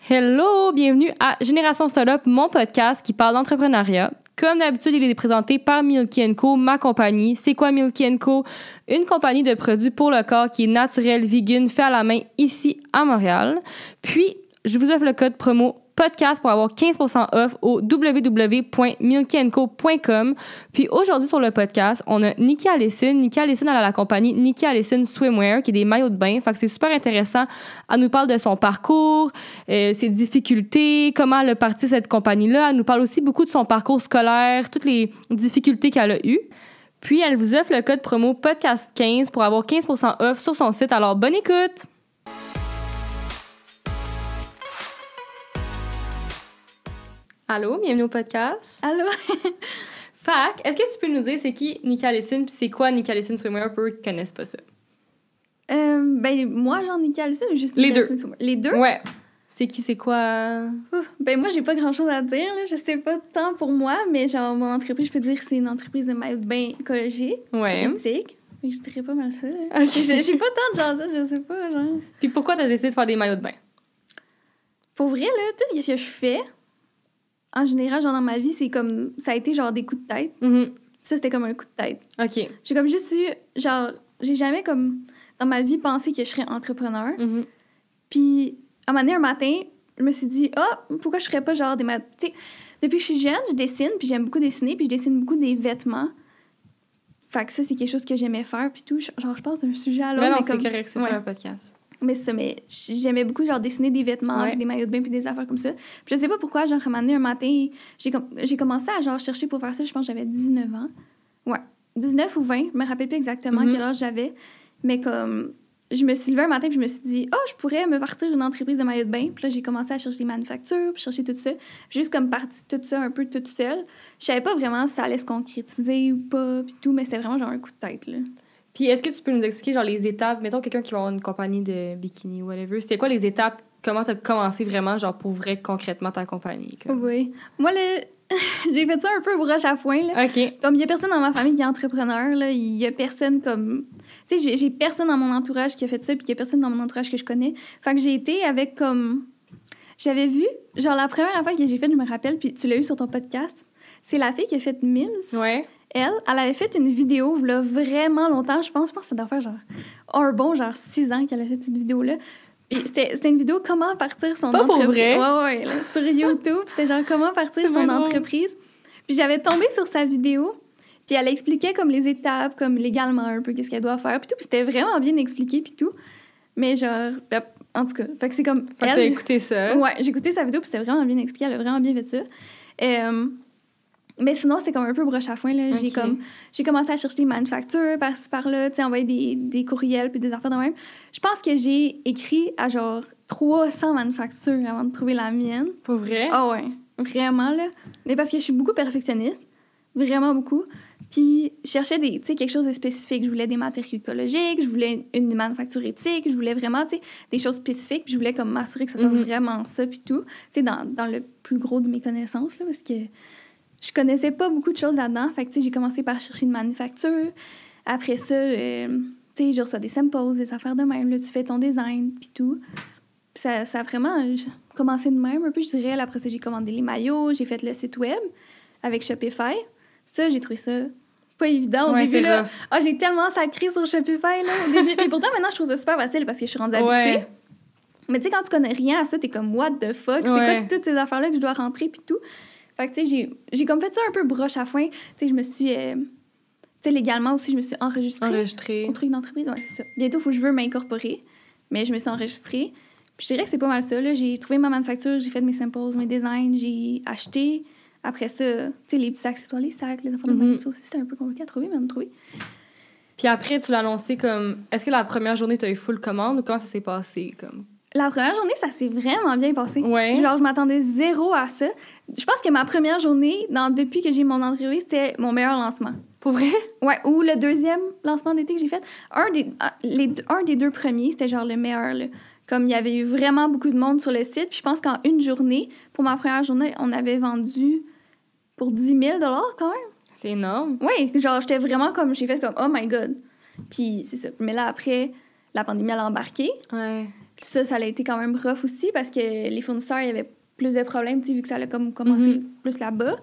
Hello, bienvenue à Génération Startup, mon podcast qui parle d'entrepreneuriat. Comme d'habitude, il est présenté par Milky & Co, ma compagnie. C'est quoi Milky & Co? Une compagnie de produits pour le corps qui est naturel, vegan, fait à la main ici à Montréal. Puis, je vous offre le code promo podcast pour avoir 15% off au www.milkyandco.com. Puis aujourd'hui sur le podcast, on a Nikki Allison. Nikki Allison, elle a la compagnie Nikki Allison Swimwear, qui est des maillots de bain. Fait que c'est super intéressant. Elle nous parle de son parcours, ses difficultés, comment elle a parti cette compagnie-là. Elle nous parle aussi beaucoup de son parcours scolaire, toutes les difficultés qu'elle a eues. Puis elle vous offre le code promo podcast15 pour avoir 15% off sur son site. Alors bonne écoute! Allô, bienvenue au podcast. Allô? Fac, est-ce que tu peux nous dire c'est qui Nikki Allison puis c'est quoi Nikki Allison Swimwear pour eux qui connaissent pas ça? Moi, genre Nikki Allison ou juste Les Nikki deux. Allison Swimwear? Les deux? Ouais. C'est qui, c'est quoi? Moi, j'ai pas grand-chose à dire, là. Je sais pas tant pour moi, mais genre, mon entreprise, je peux dire que c'est une entreprise de maillots de bain écologique, Ouais. éthique. Je dirais pas mal ça, là. Ok. J'ai pas tant de genre ça, je sais pas, genre. Puis pourquoi t'as décidé de faire des maillots de bain? Pour vrai, là, tout ce que je fais, en général, genre, dans ma vie, c'est comme... Ça a été, genre, des coups de tête. Ça, c'était comme un coup de tête. OK. J'ai comme juste eu... Genre, j'ai jamais, comme, dans ma vie, pensé que je serais entrepreneur. Puis, à un moment donné, un matin, je me suis dit, pourquoi je ferais pas genre des... Tu sais, depuis que je suis jeune, je dessine, puis j'aime beaucoup dessiner, puis je dessine beaucoup des vêtements. Fait que ça, c'est quelque chose que j'aimais faire, puis tout. Genre, je passe d'un sujet à l'autre. Mais non, comme... c'est correct, c'est ouais. sur un podcast. Mais c'est ça, mais j'aimais beaucoup, genre, dessiner des vêtements, Ouais. puis des maillots de bain, puis des affaires comme ça. Puis je sais pas pourquoi, genre, à un moment donné, un matin, j'ai commencé à, genre, chercher pour faire ça. Je pense que j'avais 19 ans. Ouais, 19 ou 20, je me rappelle plus exactement quel âge j'avais. Mais comme... Je me suis levée un matin puis je me suis dit je pourrais me partir une entreprise de maillots de bain. Puis là, j'ai commencé à chercher des manufactures, puis chercher tout ça. Puis juste comme partie tout ça un peu toute seule. Je savais pas vraiment si ça allait se concrétiser ou pas, puis tout, mais c'était vraiment genre un coup de tête, là. Puis est-ce que tu peux nous expliquer genre les étapes, mettons quelqu'un qui va avoir une compagnie de bikini ou whatever, c'est quoi les étapes, comment t'as commencé vraiment genre pour vrai concrètement ta compagnie? Comme? Oui. Moi, là, j'ai fait ça un peu broche à foin, là. OK. Comme il y a personne dans ma famille qui est entrepreneur, là, il y a personne comme... Tu sais, j'ai personne dans mon entourage qui a fait ça, puis il y a personne dans mon entourage que je connais. Fait que j'ai été avec comme... J'avais vu, genre la première affaire que j'ai faite, je me rappelle, puis tu l'as eu sur ton podcast, c'est la fille qui a fait Mims. Ouais. Elle avait fait une vidéo, là, vraiment longtemps, je pense que ça doit faire genre... genre 6 ans qu'elle a fait cette vidéo-là. Puis c'était une vidéo comment partir son Pas entreprise. pour vrai? Ouais, là, sur YouTube. C'était genre comment partir son entreprise. Puis j'avais tombé sur sa vidéo, puis elle expliquait comme les étapes, comme légalement un peu qu'est-ce qu'elle doit faire, puis tout. Puis c'était vraiment bien expliqué, puis tout. Mais genre, en tout cas, fait que c'est comme... Fait que t'as écouté ça. Ouais, j'ai écouté sa vidéo, puis c'était vraiment bien expliqué. Elle a vraiment bien fait ça. Mais sinon, c'est comme un peu broche à foin, là. Okay. J'ai commencé à chercher des manufactures par-ci, par-là, tu sais, envoyer des courriels puis des affaires de même. Je pense que j'ai écrit à genre 300 manufactures avant de trouver la mienne. Pour vrai? Ah ouais, vraiment, là. Mais parce que je suis beaucoup perfectionniste, vraiment beaucoup. Puis je cherchais quelque chose de spécifique. Je voulais des matériaux écologiques, je voulais une manufacture éthique, je voulais vraiment, tu sais, des choses spécifiques. Puis je voulais comme m'assurer que ça soit vraiment ça puis tout. Tu sais, dans le plus gros de mes connaissances, là, parce que... Je connaissais pas beaucoup de choses là-dedans. Fait que, tu sais, j'ai commencé par chercher une manufacture. Après ça, tu sais, je reçois des samples, des affaires de même. Là, tu fais ton design, puis tout. Puis ça a vraiment commencé de même, un peu, je dirais. Après ça, j'ai commandé les maillots, j'ai fait le site web avec Shopify. Ça, j'ai trouvé ça pas évident au début, là. J'ai tellement sacré sur Shopify, là, au début. Et pourtant, maintenant, je trouve ça super facile parce que je suis rendue habituée. Mais tu sais, quand tu connais rien à ça, t'es comme, what the fuck? C'est quoi toutes ces affaires-là que je dois rentrer, puis tout? Fait que, tu sais, j'ai comme fait ça un peu broche à foin. Tu sais, je me suis... tu sais, légalement aussi, je me suis enregistrée. Au truc d'entreprise, ouais, c'est ça. Bientôt, il faut que je veux m'incorporer. Mais je me suis enregistrée. Puis je dirais que c'est pas mal ça, là. J'ai trouvé ma manufacture, j'ai fait mes samples, mes designs, j'ai acheté. Après ça, tu sais, les petits accessoires, les sacs, les affaires de même, ça aussi, c'était un peu compliqué à trouver, mais on a trouvé. Puis après, tu l'as annoncé comme... Est-ce que la première journée, t'as eu full commande ou comment ça s'est passé, comme... La première journée, ça s'est vraiment bien passé. Ouais. Genre, je m'attendais zéro à ça. Je pense que ma première journée, depuis que j'ai mon entreprise, c'était mon meilleur lancement. Pour vrai? Ouais, ou le deuxième lancement d'été que j'ai fait. Un des deux premiers, c'était genre le meilleur, là. Comme il y avait eu vraiment beaucoup de monde sur le site. Puis je pense qu'en une journée, pour ma première journée, on avait vendu pour 10 000 $ quand même. C'est énorme. Oui, genre, j'étais vraiment comme... J'ai fait comme, oh my God. Puis c'est ça. Mais là, après, la pandémie, elle a embarqué. Ouais. Ça a été quand même rough aussi parce que les fournisseurs, il y avait plus de problèmes, vu que ça a comme commencé plus là-bas.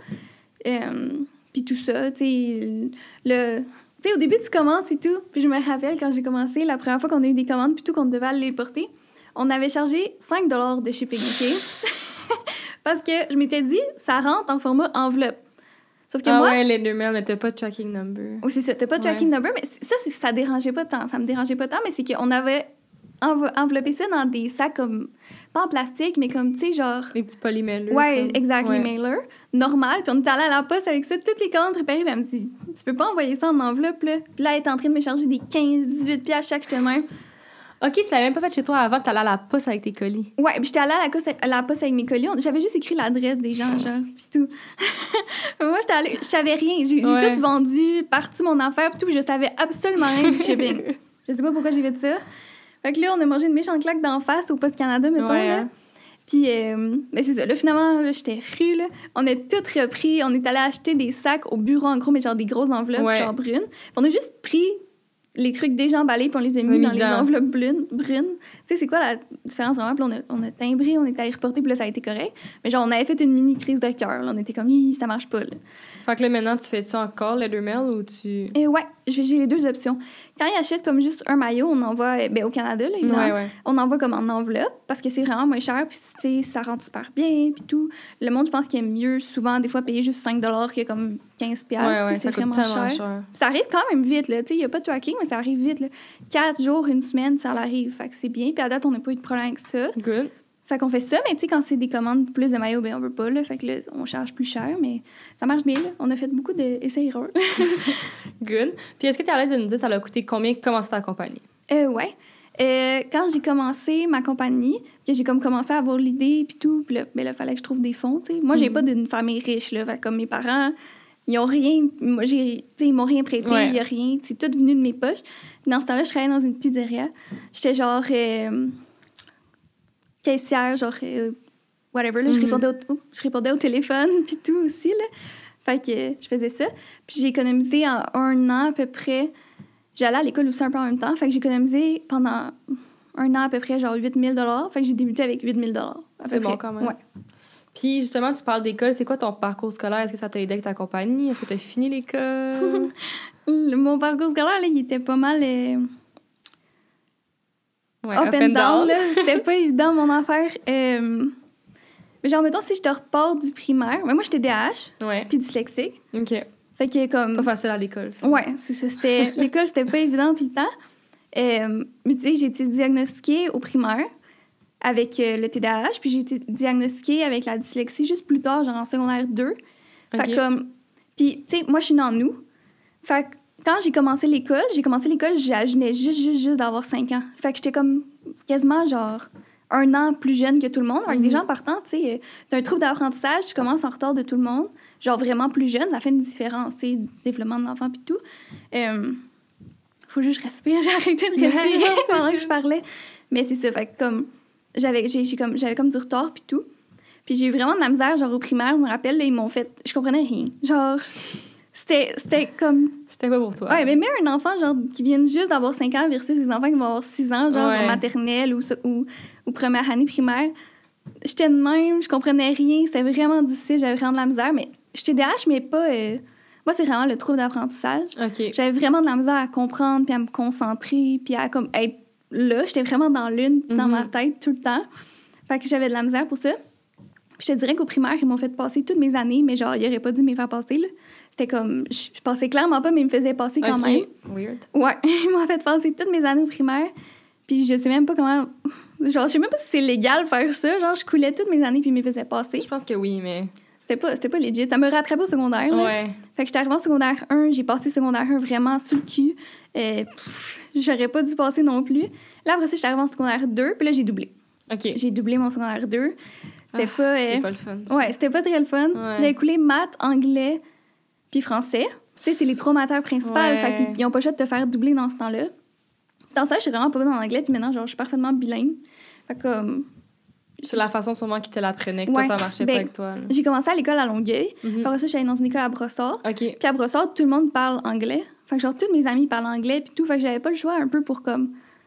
Puis tout ça, tu sais, au début, tu commences et tout. Puis je me rappelle, quand j'ai commencé, la première fois qu'on a eu des commandes, puis tout, qu'on devait aller les porter, on avait chargé 5 $ de shipping, OK? Parce que je m'étais dit, ça rentre en format enveloppe. Sauf que moi... ouais, les 2 mails, mais t'as pas de tracking number. Oui, c'est ça, t'as pas de tracking number, mais ça dérangeait pas tant. Ça me dérangeait pas tant, mais c'est qu'on avait enveloppé ça dans des sacs comme... Pas en plastique, mais comme, tu sais, genre... Les petits polymailers. Ouais, exact, les mailers. Normal. Puis on est allé à la poste avec ça, toutes les commandes préparées. Puis elle me dit, tu peux pas envoyer ça en enveloppe, là. Puis là, elle est en train de me charger des 15-18 $ chaque semaine. OK, tu l'avais même pas fait chez toi avant que t'allais à la poste avec tes colis. Ouais, puis j'étais allée à la poste avec mes colis. J'avais juste écrit l'adresse des gens, genre, puis tout. Moi, j'étais allée... Je savais rien. J'ai tout vendu, parti mon affaire, puis tout. Puis je savais absolument rien du shipping. Je sais pas pourquoi j'ai fait ça. Fait que là, on a mangé une méchante claque d'en face au Poste Canada, mettons, là. Puis, ben c'est ça. Là, finalement, là, j'étais frue, là. On a tout repris. On est allé acheter des sacs au bureau, en gros, mais genre des grosses enveloppes, genre brunes. Puis on a juste pris les trucs déjà emballés, puis on les a mis dans les enveloppes brunes. Tu sais, c'est quoi la différence vraiment? Puis on a timbré, on est allé reporter, puis là, ça a été correct. Mais genre, on avait fait une mini crise de cœur. On était comme, ça marche pas, là. Fait que là, maintenant, tu fais ça encore, letter mail, ou tu... Ouais, j'ai les deux options. Quand ils achètent comme juste un maillot, on envoie, au Canada, là, évidemment, on envoie comme en enveloppe, parce que c'est vraiment moins cher, puis tu sais, ça rentre super bien, puis tout. Le monde, je pense qu'il aime mieux, souvent, des fois, payer juste 5 $ que comme 15 $. C'est vraiment cher. Ça arrive quand même vite, là. Tu sais, il n'y a pas de tracking, mais ça arrive vite, là. 4 jours, une semaine, ça arrive. Fait que c'est bien. Puis à date, on n'a pas eu de problème avec ça. Good. Fait qu'on fait ça, mais tu sais, quand c'est des commandes plus de maillots, ben on veut pas, là. Fait que là, on charge plus cher, mais ça marche bien, là. On a fait beaucoup d'essais-erreurs. Good. Puis est-ce que tu es à l'aise de nous dire ça a coûté combien commencer ta compagnie? Ouais. Quand j'ai commencé ma compagnie, que j'ai comme commencé à avoir l'idée puis tout, puis là, ben là, fallait que je trouve des fonds, tu sais. Moi, j'ai pas d'une famille riche, là. Fait comme mes parents, ils ont rien... Moi, ils m'ont rien prêté, il y a rien. C'est tout venu de mes poches. Dans ce temps-là, je travaillais dans une pizzeria. J'étais genre... caissière, genre, whatever, là, je répondais au téléphone, puis tout aussi, là. Fait que je faisais ça. Puis j'ai économisé en 1 an à peu près. J'allais à l'école aussi un peu en même temps. Fait que j'ai économisé pendant 1 an à peu près, genre 8 000 $. Fait que j'ai débuté avec 8 000 $. C'est bon quand même. Ouais. Puis justement, tu parles d'école. C'est quoi ton parcours scolaire? Est-ce que ça t'a aidé avec ta compagnie? Est-ce que tu as fini l'école? Mon parcours scolaire, là, il était pas mal... up and down, là. C'était pas évident, mon affaire. Mais genre, mettons, si je te repars du primaire... Mais moi, j'étais DH, puis dyslexique. OK. Fait que comme... Pas facile à l'école, ça. Ouais, c'est ça. L'école, c'était pas évident tout le temps. Mais tu sais, j'ai été diagnostiquée au primaire avec le TDAH, puis j'ai été diagnostiquée avec la dyslexie juste plus tard, genre en secondaire 2. Fait que comme... Puis, tu sais, moi, je suis née en août. Fait que quand j'ai commencé l'école, je venais juste d'avoir 5 ans. Fait que j'étais comme quasiment, genre, 1 an plus jeune que tout le monde. Avec des gens partant, tu sais, t'as un trouble d'apprentissage, tu commences en retard de tout le monde. Genre, vraiment plus jeune, ça fait une différence, tu sais, développement de l'enfant puis tout. Faut juste que je respire, j'ai arrêté de respirer pendant que je parlais. Mais c'est ça, fait que comme, j'avais comme du retard puis tout. Puis j'ai eu vraiment de la misère, genre, au primaire, je me rappelle, là, ils m'ont fait... Je comprenais rien. Genre... C'était comme... C'était pas pour toi. Ouais, mais même un enfant, genre, qui vient juste d'avoir 5 ans versus des enfants qui vont avoir 6 ans, genre, en maternelle ou première année primaire. J'étais de même, je comprenais rien. C'était vraiment difficile, j'avais vraiment de la misère. Mais j'étais DH, mais pas... Moi, c'est vraiment le trouble d'apprentissage. OK. J'avais vraiment de la misère à comprendre, puis à me concentrer, puis à comme être là. J'étais vraiment dans l'une, dans ma tête, tout le temps. Fait que j'avais de la misère pour ça. Puis je te dirais qu'au primaire, ils m'ont fait passer toutes mes années, mais genre, ils auraient pas dû me faire passer, là. C'était comme... Je passais clairement pas, mais ils me faisaient passer quand même. Weird. Ouais, ils m'ont fait passer toutes mes années au primaire. Puis je sais même pas comment... Genre, je sais même pas si c'est légal de faire ça. Genre, je coulais toutes mes années, puis ils me faisaient passer. Je pense que oui, mais... C'était pas legit. Ça me rattrapait au secondaire, là. Ouais. Fait que j'étais arrivée en secondaire 1. J'ai passé secondaire 1 vraiment sous le cul. J'aurais pas dû passer non plus. Là, après ça, j'étais arrivée en secondaire 2, puis là, j'ai doublé. OK. J'ai doublé mon secondaire 2. C'était pas... C'est pas le fun. Ça. Ouais, c'était pas très le fun. Ouais. J'avais coulé maths, anglais, puis français. Tu sais, c'est les 3 matières principales. Fait qu'ils ont pas le choix de te faire doubler dans ce temps-là. Dans ça, je suis vraiment pas bonne en anglais, puis maintenant, genre, je suis parfaitement bilingue. Fait que... c'est la façon sûrement qu'ils te l'apprenaient, que toi, ça marchait pas avec toi. Là. J'ai commencé à l'école à Longueuil. Après ça, j'allais dans une école à Brossard. OK. Puis à Brossard, tout le monde parle anglais. Fait que genre, tous mes amis parlent anglais, puis tout. Fait que j'avais pas le choix un peu pour comme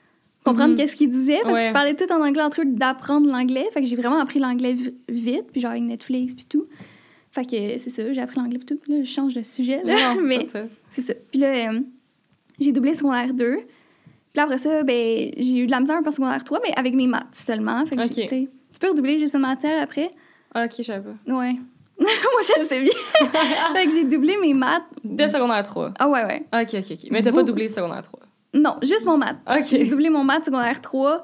comprendre qu'est-ce qu'ils disaient, parce Ouais. qu'ils parlaient tout en anglais entre eux, d'apprendre l'anglais. Fait que j'ai vraiment appris l'anglais vite, puis genre avec Netflix, puis tout. Fait que c'est ça, j'ai appris l'anglais, puis tout. Là, je change de sujet, là. Non, mais pas ça. c'est ça. Puis là, j'ai doublé secondaire 2. Puis là, après ça, ben, j'ai eu de la misère un peu en secondaire 3, mais avec mes maths seulement. Fait que Ok. tu peux redoubler juste une matière après. Ah, OK, je savais pas. Ouais. Moi, je le sais bien. Fait que j'ai doublé mes maths. De secondaire 3. Ah ouais, ouais. OK. Mais t'as pas doublé secondaire 3. Non, juste mon maths. OK. J'ai doublé mon maths secondaire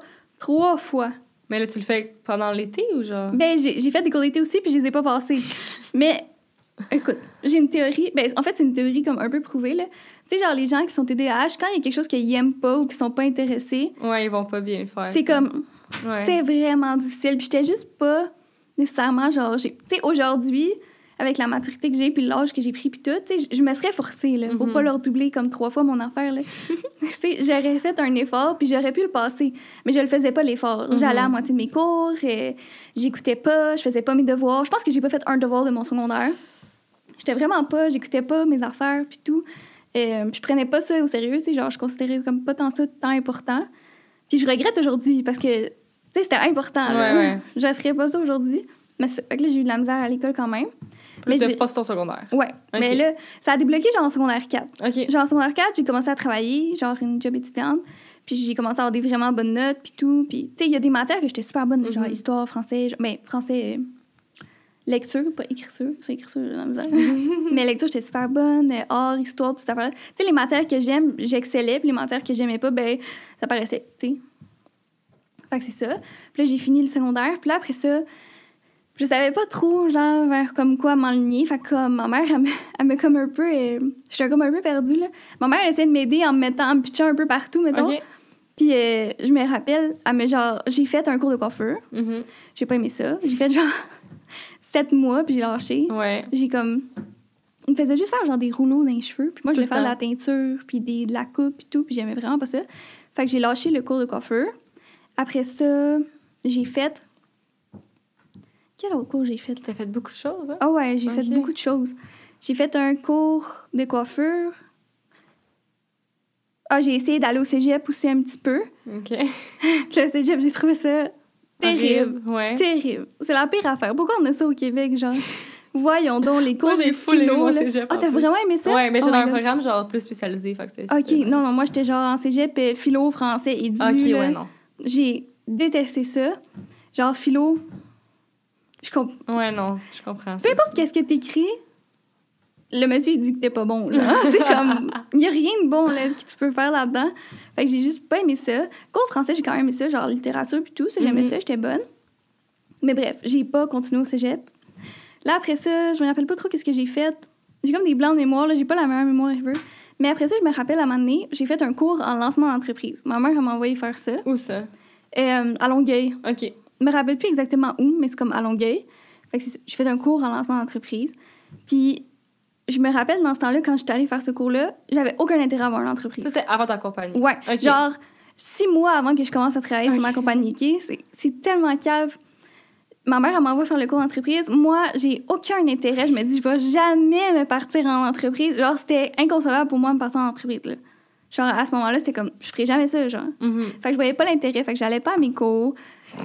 3 fois. Mais là, tu le fais pendant l'été ou genre? Ben, j'ai fait des cours d'été aussi, puis je les ai pas passés. Mais, écoute, j'ai une théorie. Ben, en fait, c'est une théorie comme un peu prouvée, là. Tu sais, genre, les gens qui sont TDAH, quand il y a quelque chose qu'ils aiment pas ou qui sont pas intéressés, Ouais, ils vont pas bien le faire. c'est comme... Ouais. C'est vraiment difficile. Puis j'étais juste pas nécessairement, genre... Tu sais, aujourd'hui, avec la maturité que j'ai, puis l'âge que j'ai pris, puis tout, tu sais, je me serais forcée, là, pour pas leur doubler comme 3 fois mon affaire, là. Tu sais, j'aurais fait un effort, puis j'aurais pu le passer. Mais je le faisais pas, l'effort. J'allais à moitié de mes cours, j'écoutais pas, je faisais pas mes devoirs. Je pense que j'ai pas fait un devoir de mon secondaire. J'étais vraiment pas, j'écoutais pas mes affaires, puis tout. Puis je prenais pas ça au sérieux, tu sais, genre, je considérais comme pas tant ça tant important. Puis je regrette aujourd'hui, parce que, tu sais, c'était important, là. Ouais. Je ferais pas ça aujourd'hui. Mais fait que là, j'ai eu de la misère à l'école quand même. Mais j'ai- tu passes ton secondaire. Ouais. Ok. Mais là, ça a débloqué genre en secondaire 4. OK. Genre en secondaire 4, j'ai commencé à travailler, genre une job étudiante. Puis j'ai commencé à avoir des vraiment bonnes notes, puis tout. Puis, tu sais, il y a des matières que j'étais super bonne, genre histoire, français, français, lecture, pas écriture. C'est écriture, j'ai de la misère. Mais lecture, j'étais super bonne. Art, histoire, tout ça. Tu sais, les matières que j'aime, j'excellais. Puis les matières que j'aimais pas, ben, ça paraissait, tu sais. Fait que c'est ça. Puis là, j'ai fini le secondaire. Puis là, après ça, je savais pas trop, genre, vers comme quoi m'enligner. Fait que comme ma mère, elle me comme un peu... j'étais comme un peu perdue, là. Ma mère, elle essayait de m'aider en me pitchant un peu partout, mettons. OK. Puis je me rappelle, j'ai fait un cours de coiffure. Mhm. J'ai pas aimé ça. J'ai fait genre 7 mois, puis j'ai lâché. Ouais. J'ai comme... Il me faisait juste faire genre des rouleaux dans les cheveux. Puis moi, je Tout voulais le faire de la teinture, puis de la coupe, puis tout. Puis j'aimais vraiment pas ça. Fait que j'ai lâché le cours de coiffure. Après ça, j'ai fait... Quel autre cours j'ai fait? T'as fait beaucoup de choses, hein? Ah ouais, j'ai fait Ok. beaucoup de choses. J'ai fait un cours de coiffure. Ah, j'ai essayé d'aller au cégep aussi un petit peu. OK. Puis le cégep, j'ai trouvé ça terrible. Horrible. Ouais. Terrible. C'est la pire affaire. Pourquoi on a ça au Québec, genre? Voyons donc, les cours Moi, j'ai de full aimé philo, mon là. cégep, Ah, en t'as plus. vraiment aimé ça? Ouais, mais Oh j'avais my un God. programme genre plus spécialisé, fait que c'était OK, juste, non, moi, j'étais genre en cégep, philo, français et du, OK, là. ouais, non. J'ai détesté ça. Genre, philo, Ouais, non, je comprends. peu importe qu'est-ce que t'écris, le monsieur, il dit que t'es pas bon, genre. C'est comme... Il y a rien de bon, là, que tu peux faire là-dedans. Fait que j'ai juste pas aimé ça. Cours de français, j'ai quand même aimé ça, genre littérature puis tout. Ça, j'aimais ça, j'étais bonne. Mais bref, j'ai pas continué au cégep. Là, après ça, je me rappelle pas trop qu'est-ce que j'ai fait. J'ai comme des blancs de mémoire, là. J'ai pas la meilleure mémoire ever. Mais après ça, je me rappelle, à un moment donné, j'ai fait un cours en lancement d'entreprise. Ma mère, elle m'a envoyé faire ça. Où ça? À Longueuil. OK. Je me rappelle plus exactement où, mais c'est comme à Longueuil. Fait que j'ai fait un cours en lancement d'entreprise. Puis, je me rappelle, dans ce temps-là, quand j'étais allée faire ce cours-là, j'avais aucun intérêt à avoir une entreprise. Ça, c'est avant ta compagnie. Ouais. OK. Genre, 6 mois avant que je commence à travailler sur ma compagnie, OK? C'est tellement cave. Ma mère, elle m'envoie faire le cours d'entreprise. Moi, j'ai aucun intérêt. Je me dis, je vais jamais me partir en entreprise. Genre, c'était inconcevable pour moi de me partir en entreprise, là. Genre, à ce moment-là, c'était comme, je ferais jamais ça, genre. Mhm. Fait que je voyais pas l'intérêt. Fait que j'allais pas à mes cours.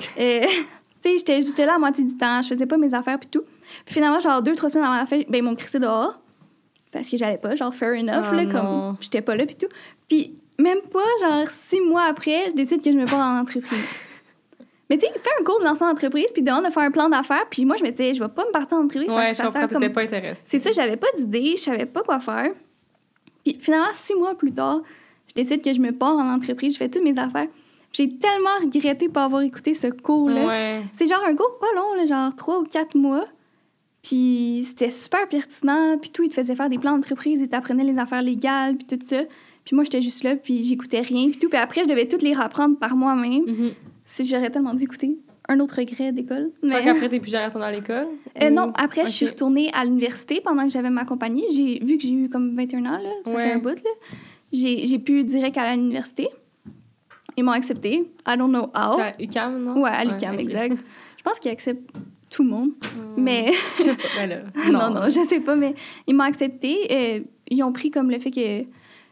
Tu sais, j'étais là à moitié du temps. Je faisais pas mes affaires puis tout. Puis finalement, genre 2-3 semaines avant la fin, ben, ils m'ont crissé dehors. Parce que j'allais pas, genre, fair enough, Oh là, non. comme, j'étais pas là puis tout. Puis même pas, genre, 6 mois après, je décide que je me pars en entreprise. Mais tu sais, faire un cours de lancement d'entreprise, puis de faire un plan d'affaires, puis moi, je me disais, je vais pas me partir en entreprise. Ouais, je ça comprends, sert t'étais pas intéressée. C'est ça, j'avais pas d'idée, je savais pas quoi faire. Puis finalement, 6 mois plus tard, je décide que je me pars en entreprise, je fais toutes mes affaires. J'ai tellement regretté de pas avoir écouté ce cours-là. Ouais. C'est genre un cours pas long, là, genre 3 ou 4 mois. Puis c'était super pertinent, puis tout, il te faisait faire des plans d'entreprise, il t'apprenait les affaires légales, puis tout ça. Puis moi, j'étais juste là, puis j'écoutais rien, puis tout. Puis après, je devais toutes les reprendre par moi-même. Mhm. Si j'aurais tellement dû écouter. Un autre regret d'école. Fait qu'après, t'es plus jamais retournée à l'école? Non, Ou- après, je suis Ok. retournée à l'université pendant que j'avais ma compagnie. Vu que j'ai eu comme 21 ans, là, ça Ouais. fait un bout, là. J'ai pu direct à l'université. Ils m'ont accepté. I don't know how. T'es à UQAM, non? Ouais, à l'UQAM, ok. exact. Je pense qu'ils acceptent tout le monde. Hmm. Mais Je sais pas, ben là. non, je sais pas, mais ils m'ont accepté. Ils ont pris comme le fait que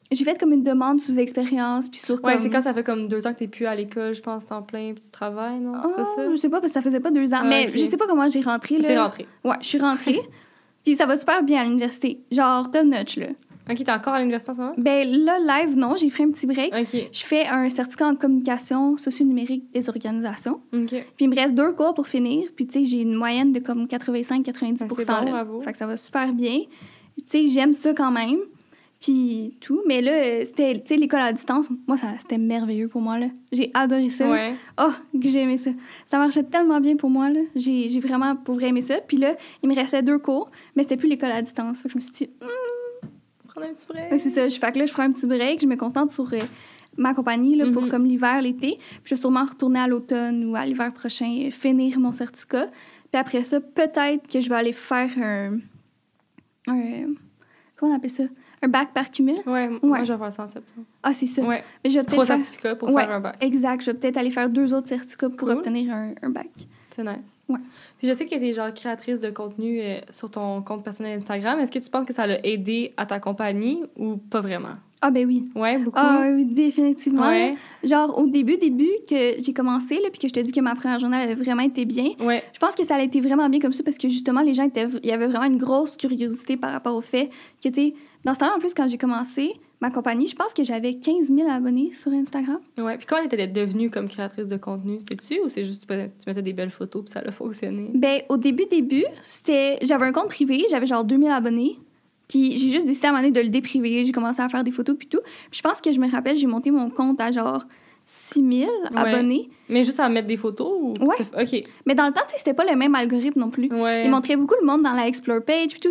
j'ai fait comme une demande sous expérience, puis sur Ouais, comme... c'est quand ça fait comme 2 ans que t'es plus à l'école, je pense, temps plein, puis tu travailles, non? C'est pas ça? Je sais pas, parce que ça faisait pas 2 ans. Mais ok. je sais pas comment j'ai rentré, là. T'es rentrée. Ouais, je suis rentrée. Puis ça va super bien à l'université. Genre, top notch, là. OK, t'es encore à l'université en ce moment? Ben là, live, non. J'ai pris un petit break. OK. Je fais un certificat en communication socio-numérique des organisations. OK. Puis il me reste 2 cours pour finir. Puis tu sais, j'ai une moyenne de comme 85-90%. Ben, c'est bon, là. bravo. Fait que ça va super bien. Tu sais, j'aime ça quand même. Puis tout. Mais là, c'était, tu sais, l'école à distance, moi, c'était merveilleux pour moi, là. J'ai adoré ça. Ouais. Oh, que j'ai aimé ça. Ça marchait tellement bien pour moi, là. J'ai vraiment, pour vrai, aimé ça. Puis là, il me restait 2 cours, mais c'était plus l'école à distance. Fait que je me suis dit, Prendre un petit break. c'est ça. Fait que là, je prends un petit break, je me concentre sur ma compagnie, là, pour comme l'hiver, l'été. Puis je vais sûrement retourner à l'automne ou à l'hiver prochain, finir mon certificat. Puis après ça, peut-être que je vais aller faire un comment on appelle ça? Un bac par cumul? Ouais, moi, je vais faire ça en septembre. Ah, c'est ça. Ouais. Mais je vais 3 peut-être certificats pour Ouais, faire un bac. exact. Je vais peut-être aller faire 2 autres certificats pour Cool. obtenir un bac. C'est nice. Ouais. Puis je sais que tu es genre créatrice de contenu sur ton compte personnel Instagram. Est-ce que tu penses que ça l'a aidé à ta compagnie ou pas vraiment? Ah, ben oui. Ouais, beaucoup. Ah, oui, définitivement. Ouais. Là. Genre, au début que j'ai commencé, là, puis que je te dis que ma première journée avait vraiment été bien, Ouais. je pense que ça a été vraiment bien comme ça parce que justement, les gens il y avait vraiment une grosse curiosité par rapport au fait que, tu sais, dans ce temps-là, en plus, quand j'ai commencé ma compagnie, je pense que j'avais 15 000 abonnés sur Instagram. Ouais. Puis comment t'étais devenue comme créatrice de contenu? C'est-tu ou c'est juste que tu mettais des belles photos puis ça a fonctionné? Ben, au début, j'avais un compte privé, j'avais genre 2000 abonnés. Puis j'ai juste décidé à un moment donné de le dépriver. J'ai commencé à faire des photos puis tout. Puis je pense que je me rappelle, j'ai monté mon compte à genre 6000 abonnés. Mais juste à mettre des photos ou... Ouais. OK. Mais dans le temps, tu sais, c'était pas le même algorithme non plus. Ouais. Il montrait beaucoup le monde dans la Explore page puis tout.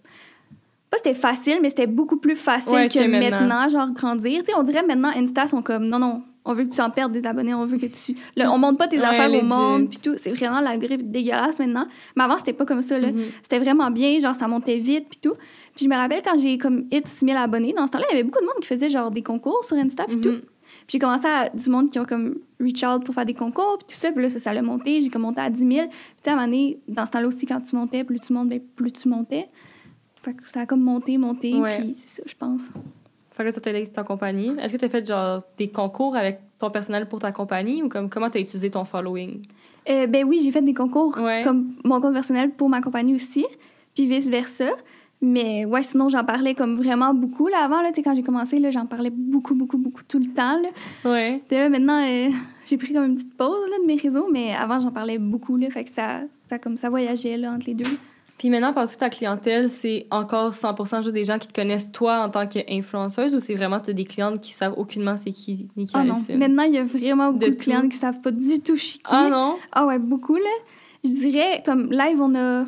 C'était facile, mais c'était beaucoup plus facile Ouais, que maintenant. maintenant, genre grandir. Tu sais, on dirait maintenant, Insta sont comme non, on veut que tu en perdes des abonnés, on veut que tu... on montre pas tes Ouais, affaires au legit. monde, puis tout. C'est vraiment l'algorithme dégueulasse maintenant. Mais avant, c'était pas comme ça, là. C'était vraiment bien, genre ça montait vite, puis tout. Puis je me rappelle quand j'ai comme hit 6000 abonnés, dans ce temps-là, il y avait beaucoup de monde qui faisait genre des concours sur Insta, puis tout. Puis j'ai commencé à du monde qui ont comme reach out pour faire des concours, puis tout ça. Puis là, ça l'a monté. J'ai comme monté à 10 000. Puis tu sais, à un moment donné, dans ce temps-là aussi, quand tu montais, plus tu montes, ben, plus tu montais. Fait que ça a comme monté, Ouais. puis c'est ça, je pense. Fait que ça t'a aidé avec ta compagnie. Est-ce que tu as fait genre des concours avec ton personnel pour ta compagnie ou comme comment tu as utilisé ton following? Ben oui, j'ai fait des concours Ouais. comme mon compte personnel pour ma compagnie aussi, puis vice-versa. Mais ouais, sinon, j'en parlais comme vraiment beaucoup. Là, avant, là, tu sais, quand j'ai commencé, là, j'en parlais beaucoup tout le temps. Là. Ouais. Puis là, maintenant, j'ai pris comme une petite pause là, de mes réseaux, mais avant, j'en parlais beaucoup. Là, fait que ça voyageait là, entre les deux. Puis maintenant, penses-tu que ta clientèle, c'est encore 100% juste des gens qui te connaissent toi en tant qu'influenceuse ou c'est vraiment t'as des clientes qui savent aucunement c'est qui Nikki Ah non, Allison? maintenant, il y a vraiment beaucoup De de clientes qui savent pas du tout je suis qui. Ah non? Ah ouais, beaucoup, là. Je dirais, comme live, on a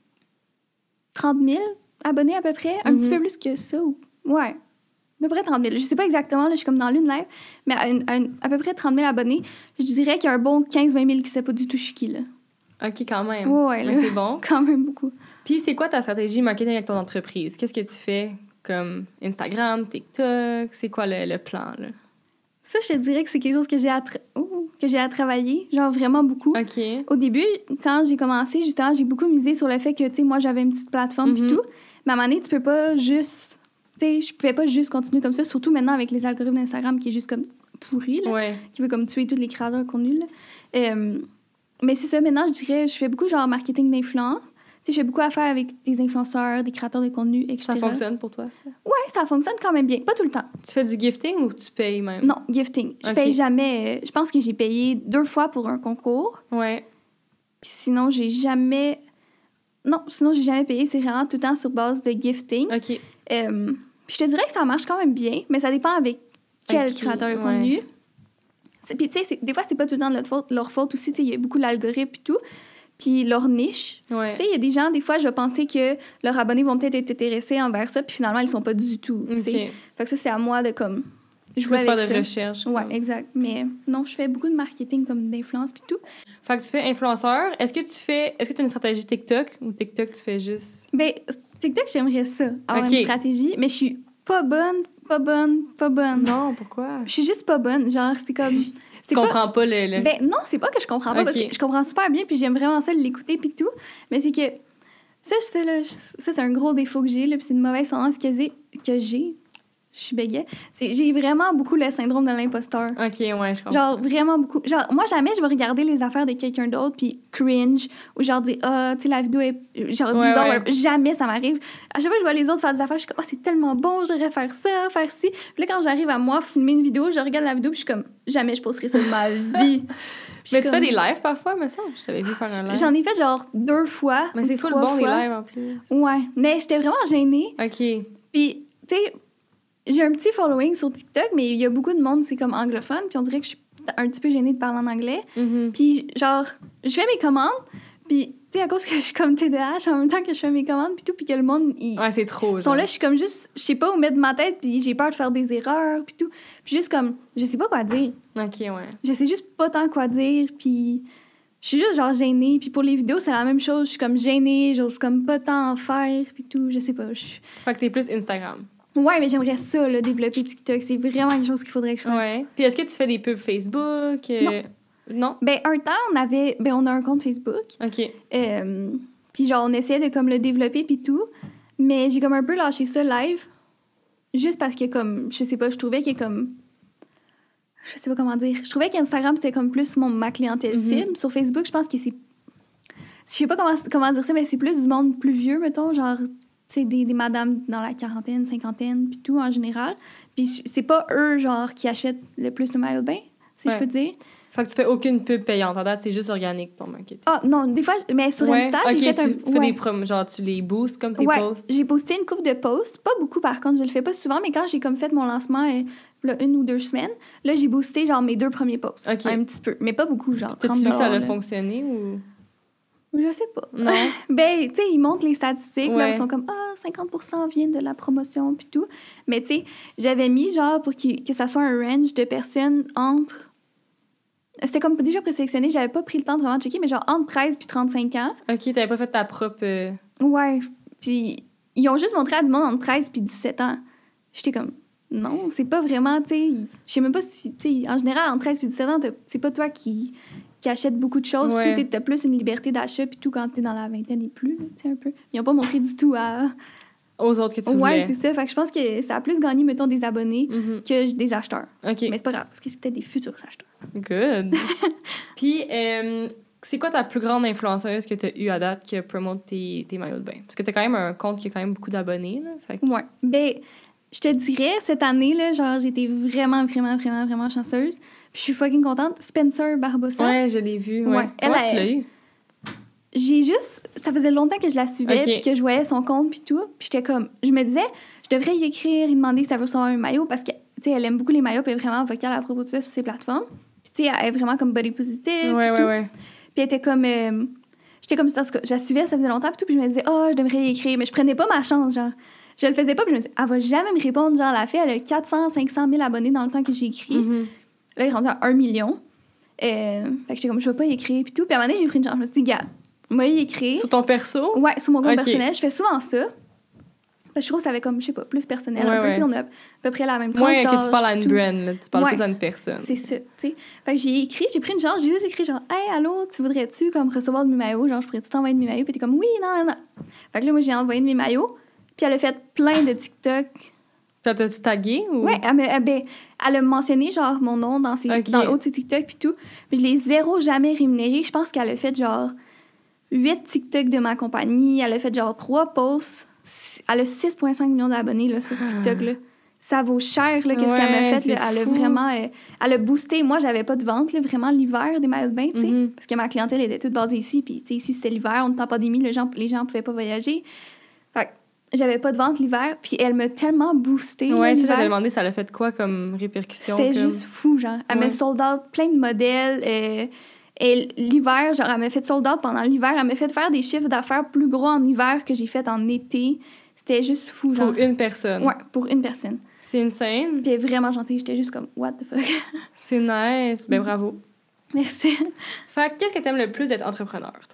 30 000 abonnés à peu près. Un petit peu plus que ça. Ouais, à peu près 30 000. Je sais pas exactement, là, je suis comme dans l'une live, mais à peu près 30 000 abonnés. Je dirais qu'il y a un bon 15-20 000 qui savent pas du tout je suis qui, là. OK, quand même. Ouais, Mais là. c'est bon. Quand même beaucoup. Puis c'est quoi ta stratégie marketing avec ton entreprise? Qu'est-ce que tu fais comme Instagram, TikTok? C'est quoi le plan, là? Ça, je te dirais que c'est quelque chose que j'ai à travailler, genre vraiment beaucoup. OK. Au début, quand j'ai commencé, justement, j'ai beaucoup misé sur le fait que, tu sais, moi, j'avais une petite plateforme puis tout. Mais à un moment donné, tu peux pas juste... Tu sais, je pouvais pas juste continuer comme ça, surtout maintenant avec les algorithmes d'Instagram qui est juste comme pourri, là, Ouais. qui veut comme tuer tous les créateurs de contenu, là. Mais c'est ça, maintenant, je dirais, je fais beaucoup genre marketing d'influence. Tu sais, je fais beaucoup affaire avec des influenceurs, des créateurs de contenu, etc. Ça fonctionne pour toi, ça? Ouais, ça fonctionne quand même bien. Pas tout le temps. Tu fais du gifting ou tu payes même? Non, gifting. Je Ok. paye jamais... je pense que j'ai payé 2 fois pour un concours. Ouais. Puis sinon, j'ai jamais payé. C'est vraiment tout le temps sur base de gifting. OK. Puis je te dirais que ça marche quand même bien, mais ça dépend avec quel qui, créateur de ouais. contenu. Puis tu sais, des fois, c'est pas tout le temps de leur faute aussi. Tu sais, il y a beaucoup l'algorithme et tout. Puis leur niche. Ouais. Tu sais, il y a des gens, des fois, je vais penser que leurs abonnés vont peut-être être intéressés envers ça, puis finalement, ils sont pas du tout. Tu sais. OK. Fait que ça, c'est à moi de comme Je jouer peux avec faire de ça. recherche. Ouais, comme. exact. Mais non, je fais beaucoup de marketing comme d'influence puis tout. Fait que tu fais influenceur. Est-ce que tu as une stratégie TikTok ou TikTok, tu fais juste... Ben, TikTok, j'aimerais ça, avoir Ok. une stratégie, mais je suis pas bonne. Non, pourquoi? Je suis juste pas bonne. Genre, c'est comme... Tu comprends pas le... Ben non, c'est pas que je comprends pas, Ok. parce que je comprends super bien, puis j'aime vraiment ça l'écouter puis tout, mais c'est que ça c'est un gros défaut que j'ai, là, puis c'est une mauvaise tendance que j'ai. je suis béguet. J'ai vraiment beaucoup le syndrome de l'imposteur. OK, ouais, je comprends. Genre, vraiment beaucoup. Genre, moi, jamais je vais regarder les affaires de quelqu'un d'autre puis cringe ou genre dire, ah, tu sais, la vidéo est genre bizarre. ouais. Jamais ça m'arrive. À chaque fois que je vois les autres faire des affaires, je suis comme, oh, c'est tellement bon, j'aurais faire ça, faire ci. Puis là, quand j'arrive à moi filmer une vidéo, je regarde la vidéo puis je suis comme, jamais je posterai ça de ma vie. Mais tu fais des lives parfois, me semble? Je t'avais vu faire un live. J'en ai fait genre 2 fois. Mais c'est full 3 bon, les fois. lives, en plus. Ouais. Mais j'étais vraiment gênée. OK. Puis, tu sais, j'ai un petit following sur TikTok, mais il y a beaucoup de monde, c'est comme anglophone, puis on dirait que je suis un petit peu gênée de parler en anglais. Mhm. Puis, genre, je fais mes commandes, puis, tu sais, à cause que je suis comme TDAH, en même temps que je fais mes commandes, puis tout, puis que le monde, ils Ouais, c'est trop. sont là, je suis comme juste, je sais pas où mettre ma tête, puis j'ai peur de faire des erreurs, puis tout. Puis juste comme, je sais pas quoi dire. OK, ouais. Je sais juste pas tant quoi dire, puis je suis juste genre gênée. Puis pour les vidéos, c'est la même chose. Je suis comme gênée, j'ose comme pas tant en faire, puis tout. Je sais pas. Fait que t'es plus Instagram. Ouais, mais j'aimerais ça, là, développer TikTok. C'est vraiment quelque chose qu'il faudrait que je fasse. Ouais. Puis est-ce que tu fais des pubs Facebook? Non? Ben, un temps, on a un compte Facebook. OK. Puis genre, on essayait de comme le développer, puis tout. Mais j'ai comme un peu lâché ça live. Juste parce que comme, je sais pas, je trouvais que comme... Je sais pas comment dire. Je trouvais qu'Instagram, c'était comme plus ma clientèle cible. Sur Facebook, je pense que c'est... Je sais pas comment dire ça, mais c'est plus du monde plus vieux, mettons, genre, tu sais, des madames dans la quarantaine, cinquantaine, puis tout, en général. Puis c'est pas eux, genre, qui achètent le plus de maillots de bain, si je peux dire. Fait que tu fais aucune pub payante. En date, c'est juste organique, ton marketing. Ah, non, des fois, mais sur Insta, j'ai fait tu fais des promos, genre, tu les boostes comme tes posts. J'ai posté une couple de posts. Pas beaucoup, par contre, je le fais pas souvent, mais quand j'ai comme fait mon lancement, là, 1 ou 2 semaines, là, j'ai boosté, genre, mes 2 premiers posts. OK. Un petit peu, mais pas beaucoup, genre, 30 T'as-tu vu que ça a là. fonctionné ou... Je sais pas. Non. Ben, tu sais, ils montrent les statistiques. Ouais. Là, ils sont comme, 50% viennent de la promotion, puis tout. Mais, tu sais, j'avais mis, genre, pour que ça soit un range de personnes entre... C'était comme déjà présélectionné. J'avais pas pris le temps de vraiment checker, mais genre entre 13 puis 35 ans. OK, t'avais pas fait ta propre... Ouais. Puis ils ont juste montré à du monde entre 13 puis 17 ans. J'étais comme, non, c'est pas vraiment, tu sais... Je sais même pas si, tu sais, en général, entre 13 puis 17 ans, c'est pas toi qui achète beaucoup de choses. Ouais. Tu as plus une liberté d'achat, puis tout quand t'es dans la vingtaine et plus, tu sais, un peu. Ils ont pas montré du tout aux autres que tu voulais. Ouais, c'est ça. Fait que je pense que ça a plus gagné, mettons, des abonnés que des acheteurs. OK. Mais c'est pas grave, parce que c'est peut-être des futurs acheteurs. Good. Puis, c'est quoi ta plus grande influenceuse que tu as eue à date qui a promote tes maillots de bain? Parce que tu as quand même un compte qui a quand même beaucoup d'abonnés, là. Fait que... Ouais. Ben, je te dirais, cette année, là, genre, j'ai été vraiment, vraiment, vraiment, vraiment chanceuse. Puis je suis fucking contente. Spencer Barbosa. Ouais, je l'ai vu. Ouais. Elle, tu l'as eu? J'ai juste... Ça faisait longtemps que je la suivais, puis que je voyais son compte, puis tout. Puis j'étais comme... Je me disais, je devrais y écrire, y demander si elle veut recevoir un maillot, parce que, tu sais, elle aime beaucoup les maillots, puis elle est vraiment vocale à propos de ça sur ses plateformes. Puis, tu sais, elle est vraiment comme body positive, Ouais. Puis elle était comme... j'étais comme ça, je la suivais, ça faisait longtemps, puis tout, puis je me disais, je devrais y écrire, mais je prenais pas ma chance, genre. Je le faisais pas, puis je me disais, elle va jamais me répondre, genre, la fille, elle a 400, 500 000 abonnés dans le temps que j'ai écrit. Mm-hmm. Là, il est rendu à 1 million. Fait que j'étais comme, je vais pas y écrire, puis tout. Puis à un moment donné, j'ai pris une chance. Je me suis dit, gars, moi, y écrire. Sur ton perso? Ouais, sur mon compte personnel. Je fais souvent ça. Parce que je trouve que ça avait comme, je sais pas, plus personnel. Ouais, un peu, ouais. On a à peu près la même tranche Ouais, d'âge, que tu parles à une tout. brand, là. Tu parles Ouais. plus à une personne. C'est ça, tu sais. Fait que j'ai écrit, j'ai pris une chance, j'ai juste écrit genre, hey, allô, tu voudrais-tu comme recevoir de mes maillots? Genre, je pourrais-tu t'envoyer de mes maillots? Puis t'es comme, oui, non. Fait que là, moi, j'ai envoyé de mes maillots. Puis elle a fait plein de TikTok. Puis t'as-tu tagué ou? Ouais, elle a mentionné genre mon nom dans le haut de ses TikTok puis tout. Puis je l'ai jamais rémunéré. Je pense qu'elle a fait genre 8 TikTok de ma compagnie. Elle a fait genre 3 posts. Elle a 6,5 millions d'abonnés là, sur TikTok. Là. Ça vaut cher, là, qu'est-ce qu'elle m'a fait. Là. Elle a vraiment... elle a boosté. Moi, j'avais pas de vente, là, vraiment, l'hiver des maillots de bain, tu sais. Parce que ma clientèle était toute basée ici. Puis, tu sais, ici, c'était l'hiver. On était en pandémie. Les gens pouvaient pas voyager. Fait que j'avais pas de vente l'hiver. Puis elle m'a tellement boosté. Ouais, là, ça, j'avais demandé, ça l'a fait quoi comme répercussion? C'était juste fou, genre. Elle m'a sold out plein de modèles. Et l'hiver, genre, elle m'a fait sold out pendant l'hiver. Elle m'a fait faire des chiffres d'affaires plus gros en hiver que j'ai fait en été. C'était juste fou, genre. Pour une personne? Ouais, pour une personne. C'est insane. Puis elle est vraiment gentille. J'étais juste comme, what the fuck? C'est nice. Ben, bravo. Merci. Fait que qu'est-ce que t'aimes le plus d'être entrepreneur, toi?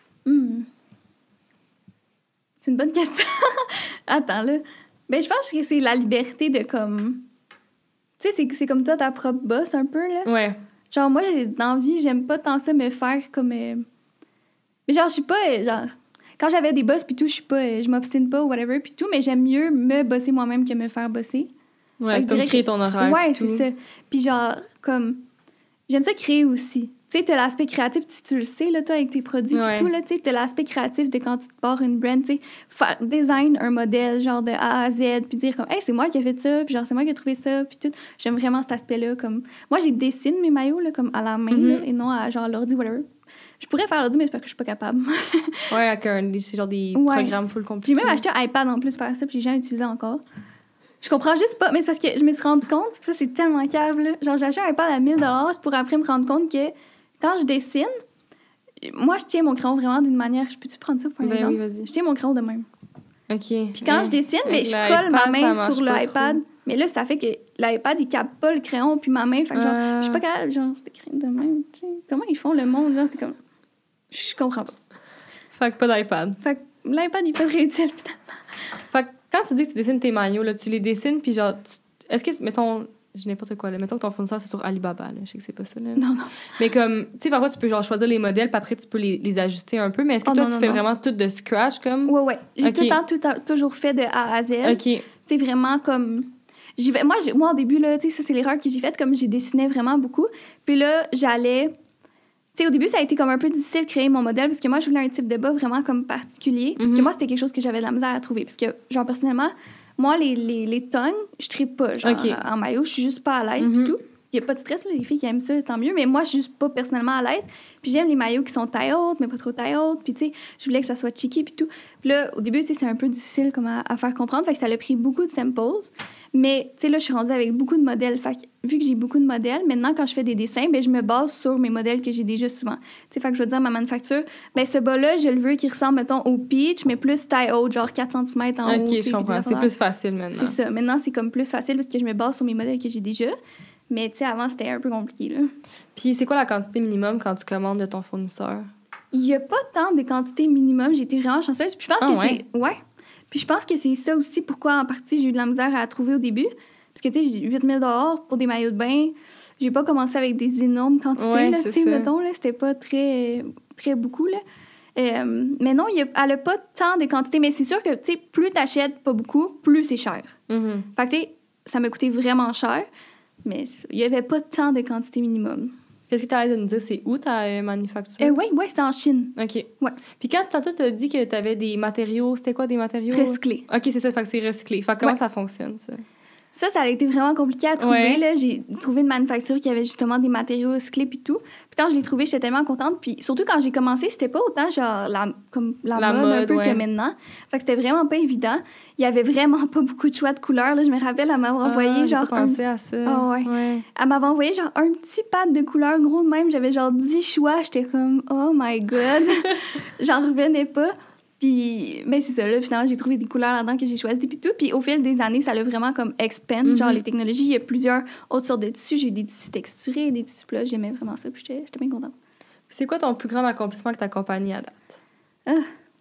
C'est une bonne question. Attends, là. Ben, je pense que c'est la liberté de, comme... Tu sais, c'est comme toi, ta propre boss, un peu, là. Ouais. Genre, moi, dans la vie, j'aime pas tant ça me faire comme... Mais genre, je suis pas... genre, quand j'avais des boss, puis tout, je m'obstine pas, ou whatever, puis tout, mais j'aime mieux me bosser moi-même que me faire bosser. Ouais, comme créer ton horaire. Ouais, c'est ça. Puis genre, comme, j'aime ça créer aussi. Tu sais, t'as l'aspect créatif, tu le sais, là, toi, avec tes produits et tout, là, tu sais, t'as l'aspect créatif de quand tu te pars une brand, tu sais, faire design un modèle, genre, de A à Z, puis dire comme, hey, c'est moi qui ai fait ça, puis genre, c'est moi qui ai trouvé ça, puis tout. J'aime vraiment cet aspect-là, comme... Moi, j'ai dessiné mes maillots, là, comme à la main, là, et non à, genre, l'ordi, whatever. Je pourrais faire l'ordi, mais c'est parce que je suis pas capable. Ouais, avec c'est genre des programmes full compliqués. J'ai même acheté un iPad en plus pour faire ça, puis j'ai jamais utilisé encore. Je comprends juste pas, mais c'est parce que je me suis rendu compte, puis ça, c'est tellement câble, là. Genre, j'ai acheté un iPad à 1000$ pour après me rendre compte que quand je dessine, moi, je tiens mon crayon vraiment d'une manière... Je peux-tu prendre ça pour un exemple? Oui, vas-y. Je tiens mon crayon de même. OK. Puis quand je dessine, mais je colle ma main sur l'iPad. Mais là, ça fait que l'iPad, il capte pas le crayon puis ma main. Fait que genre, je suis pas capable, genre, c'est écrit de même, tu sais. Comment ils font le monde, là? C'est comme... Je comprends pas. Fait que pas d'iPad. Fait que l'iPad, il est pas très utile, finalement. Fait que quand tu dis que tu dessines tes maillots, là, tu les dessines, puis genre... Est-ce que, mettons... J'ai n'importe quoi, là. Mettons que ton fournisseur, c'est sur Alibaba, là. Je sais que c'est pas ça, là. Non. Mais comme, tu sais, parfois, tu peux genre choisir les modèles, puis après, tu peux les ajuster un peu. Mais est-ce que toi, tu fais vraiment tout de scratch, comme? Ouais. J'ai tout le temps, toujours fait de A à Z. OK. C'est vraiment comme... Moi, au début, là, tu sais, ça, c'est l'erreur que j'ai faite, comme j'ai dessiné vraiment beaucoup. Puis là, j'allais... Tu sais, au début, ça a été comme un peu difficile de créer mon modèle, parce que moi, je voulais un type de bas vraiment comme particulier. Parce que moi, c'était quelque chose que j'avais de la misère à trouver. Parce que, genre, personnellement... Moi, les tongues, je tripe pas, genre, en maillot. Je suis juste pas à l'aise, pis tout. Il y a pas de stress, là, les filles qui aiment ça, tant mieux. Mais moi, je suis juste pas personnellement à l'aise. Puis j'aime les maillots qui sont taille haute, mais pas trop taille haute. Puis, tu sais, je voulais que ça soit cheeky, puis tout. Puis là, au début, tu sais, c'est un peu difficile comme à faire comprendre. Fait que ça a pris beaucoup de samples. Mais, tu sais, là, je suis rendue avec beaucoup de modèles. Fait que, vu que j'ai beaucoup de modèles, maintenant, quand je fais des dessins, ben je me base sur mes modèles que j'ai déjà souvent. Tu sais, fait que je veux dire, ma manufacture, ben ce bas-là, je le veux qu'il ressemble, mettons, au peach, mais plus taille haute, genre 4 cm en haut. OK, je comprends. C'est plus facile maintenant. C'est ça. Maintenant, c'est comme plus facile parce que je me base sur mes modèles que j'ai déjà. Mais, tu sais, avant, c'était un peu compliqué, là. Puis, c'est quoi la quantité minimum quand tu commandes de ton fournisseur? Il n'y a pas tant de quantité minimum. J'ai été vraiment chanceuse. Puis, je pense que c'est... Ouais. Puis, je pense que c'est ça aussi pourquoi, en partie, j'ai eu de la misère à trouver au début. Parce que, tu sais, j'ai $8,000 pour des maillots de bain. J'ai pas commencé avec des énormes quantités, là, tu sais, mettons, là. C'était pas très, très beaucoup, là. Mais non, elle a pas tant de quantité. Mais c'est sûr que, tu sais, plus t'achètes pas beaucoup, plus c'est cher. Fait que, tu sais, ça m'a coûté vraiment cher. Mais il n'y avait pas tant de quantité minimum. Qu'est-ce que tu as de nous dire? C'est où ta manufacture? Oui, c'était en Chine. OK. Ouais. Puis quand tantôt tu as dit que tu avais des matériaux, c'était quoi des matériaux? Recyclés. OK, c'est ça, fait que c'est recyclé. Fait que comment ça fonctionne, ça? Ça a été vraiment compliqué à trouver. Là. J'ai trouvé une manufacture qui avait justement des matériaux recyclés et tout. Puis quand je l'ai trouvé, j'étais tellement contente. Puis surtout quand j'ai commencé, c'était pas autant genre la mode un peu que maintenant. Fait que c'était vraiment pas évident. Il y avait vraiment pas beaucoup de choix de couleurs. Là. Je me rappelle, elle m'avait envoyé genre... pensé à ça. Elle m'avait envoyé genre un petit pad de couleurs gros de même. J'avais genre 10 choix. J'étais comme, oh my God. J'en revenais pas. Puis, ben c'est ça, là, finalement, j'ai trouvé des couleurs là-dedans que j'ai choisies, puis tout. Puis au fil des années, ça l'a vraiment comme expand, genre les technologies. Il y a plusieurs autres sortes de tissus. J'ai eu des tissus texturés, des tissus plats. J'aimais vraiment ça, puis j'étais bien contente. C'est quoi ton plus grand accomplissement que ta compagnie à date?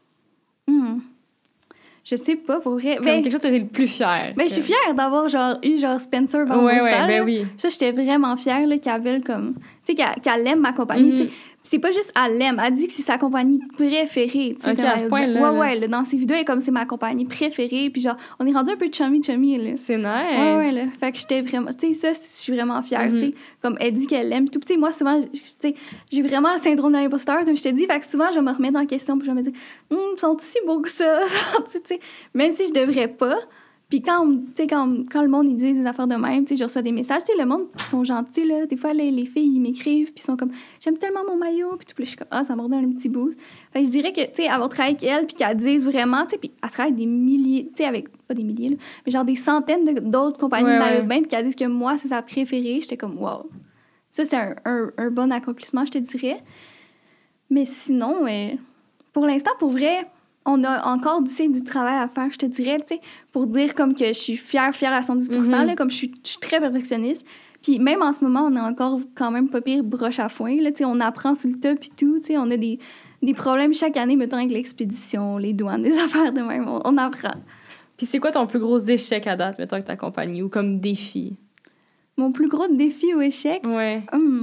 Je sais pas, pour vrai. Ben, quelque chose dont tu es le plus fière. Ben, je suis fière d'avoir eu Spencer dans mon salle. Ben oui. Ça, j'étais vraiment fière là, qu'elle veuille comme... Tu sais, qu'elle aime ma compagnie, tu sais. C'est pas juste elle l'aime, elle dit que c'est sa compagnie préférée. OK, à ce point-là. Ouais, là, dans ses vidéos, elle est comme c'est ma compagnie préférée. Puis genre, on est rendu un peu chummy, là. C'est nice. Ouais, là. Fait que j'étais vraiment... Tu sais, ça, je suis vraiment fière, tu sais. Comme elle dit qu'elle l'aime. Puis tu sais, moi, souvent, tu sais, j'ai vraiment le syndrome de l'imposteur, comme je te dis. Fait que souvent, je me remets en question, puis je me dis, ils sont aussi beaux que ça. Tu sais, même si je devrais pas. Puis quand le monde, ils disent des affaires de même, tu sais, je reçois des messages, tu sais, le monde, ils sont gentils, là. Des fois, les filles, ils m'écrivent, puis ils sont comme, j'aime tellement mon maillot, puis tout, puis je suis comme, ça m'a redonné un petit boost. Fait que je dirais que, tu sais, avoir travaillé avec elle, puis qu'elle dise vraiment, tu sais, puis elle travaille avec des milliers, tu sais, avec, pas des milliers, là, mais genre des centaines d'autres compagnies de maillots de bain, puis qu'elle dise que moi, c'est sa préférée, j'étais comme, wow. Ça, c'est un bon accomplissement, je te dirais. Mais sinon, pour l'instant, pour vrai... On a encore du travail à faire, je te dirais, tu sais, pour dire comme que je suis fière à 110%, là, comme je suis très perfectionniste. Puis même en ce moment, on a encore quand même pas pire broche à foin, là, tu sais, on apprend sur le tas puis tout, tu sais, on a des problèmes chaque année, mettons, avec l'expédition, les douanes, des affaires de même, on apprend. Puis c'est quoi ton plus gros échec à date, mettons, avec ta compagnie, ou comme défi? Mon plus gros défi ou échec? Ouais.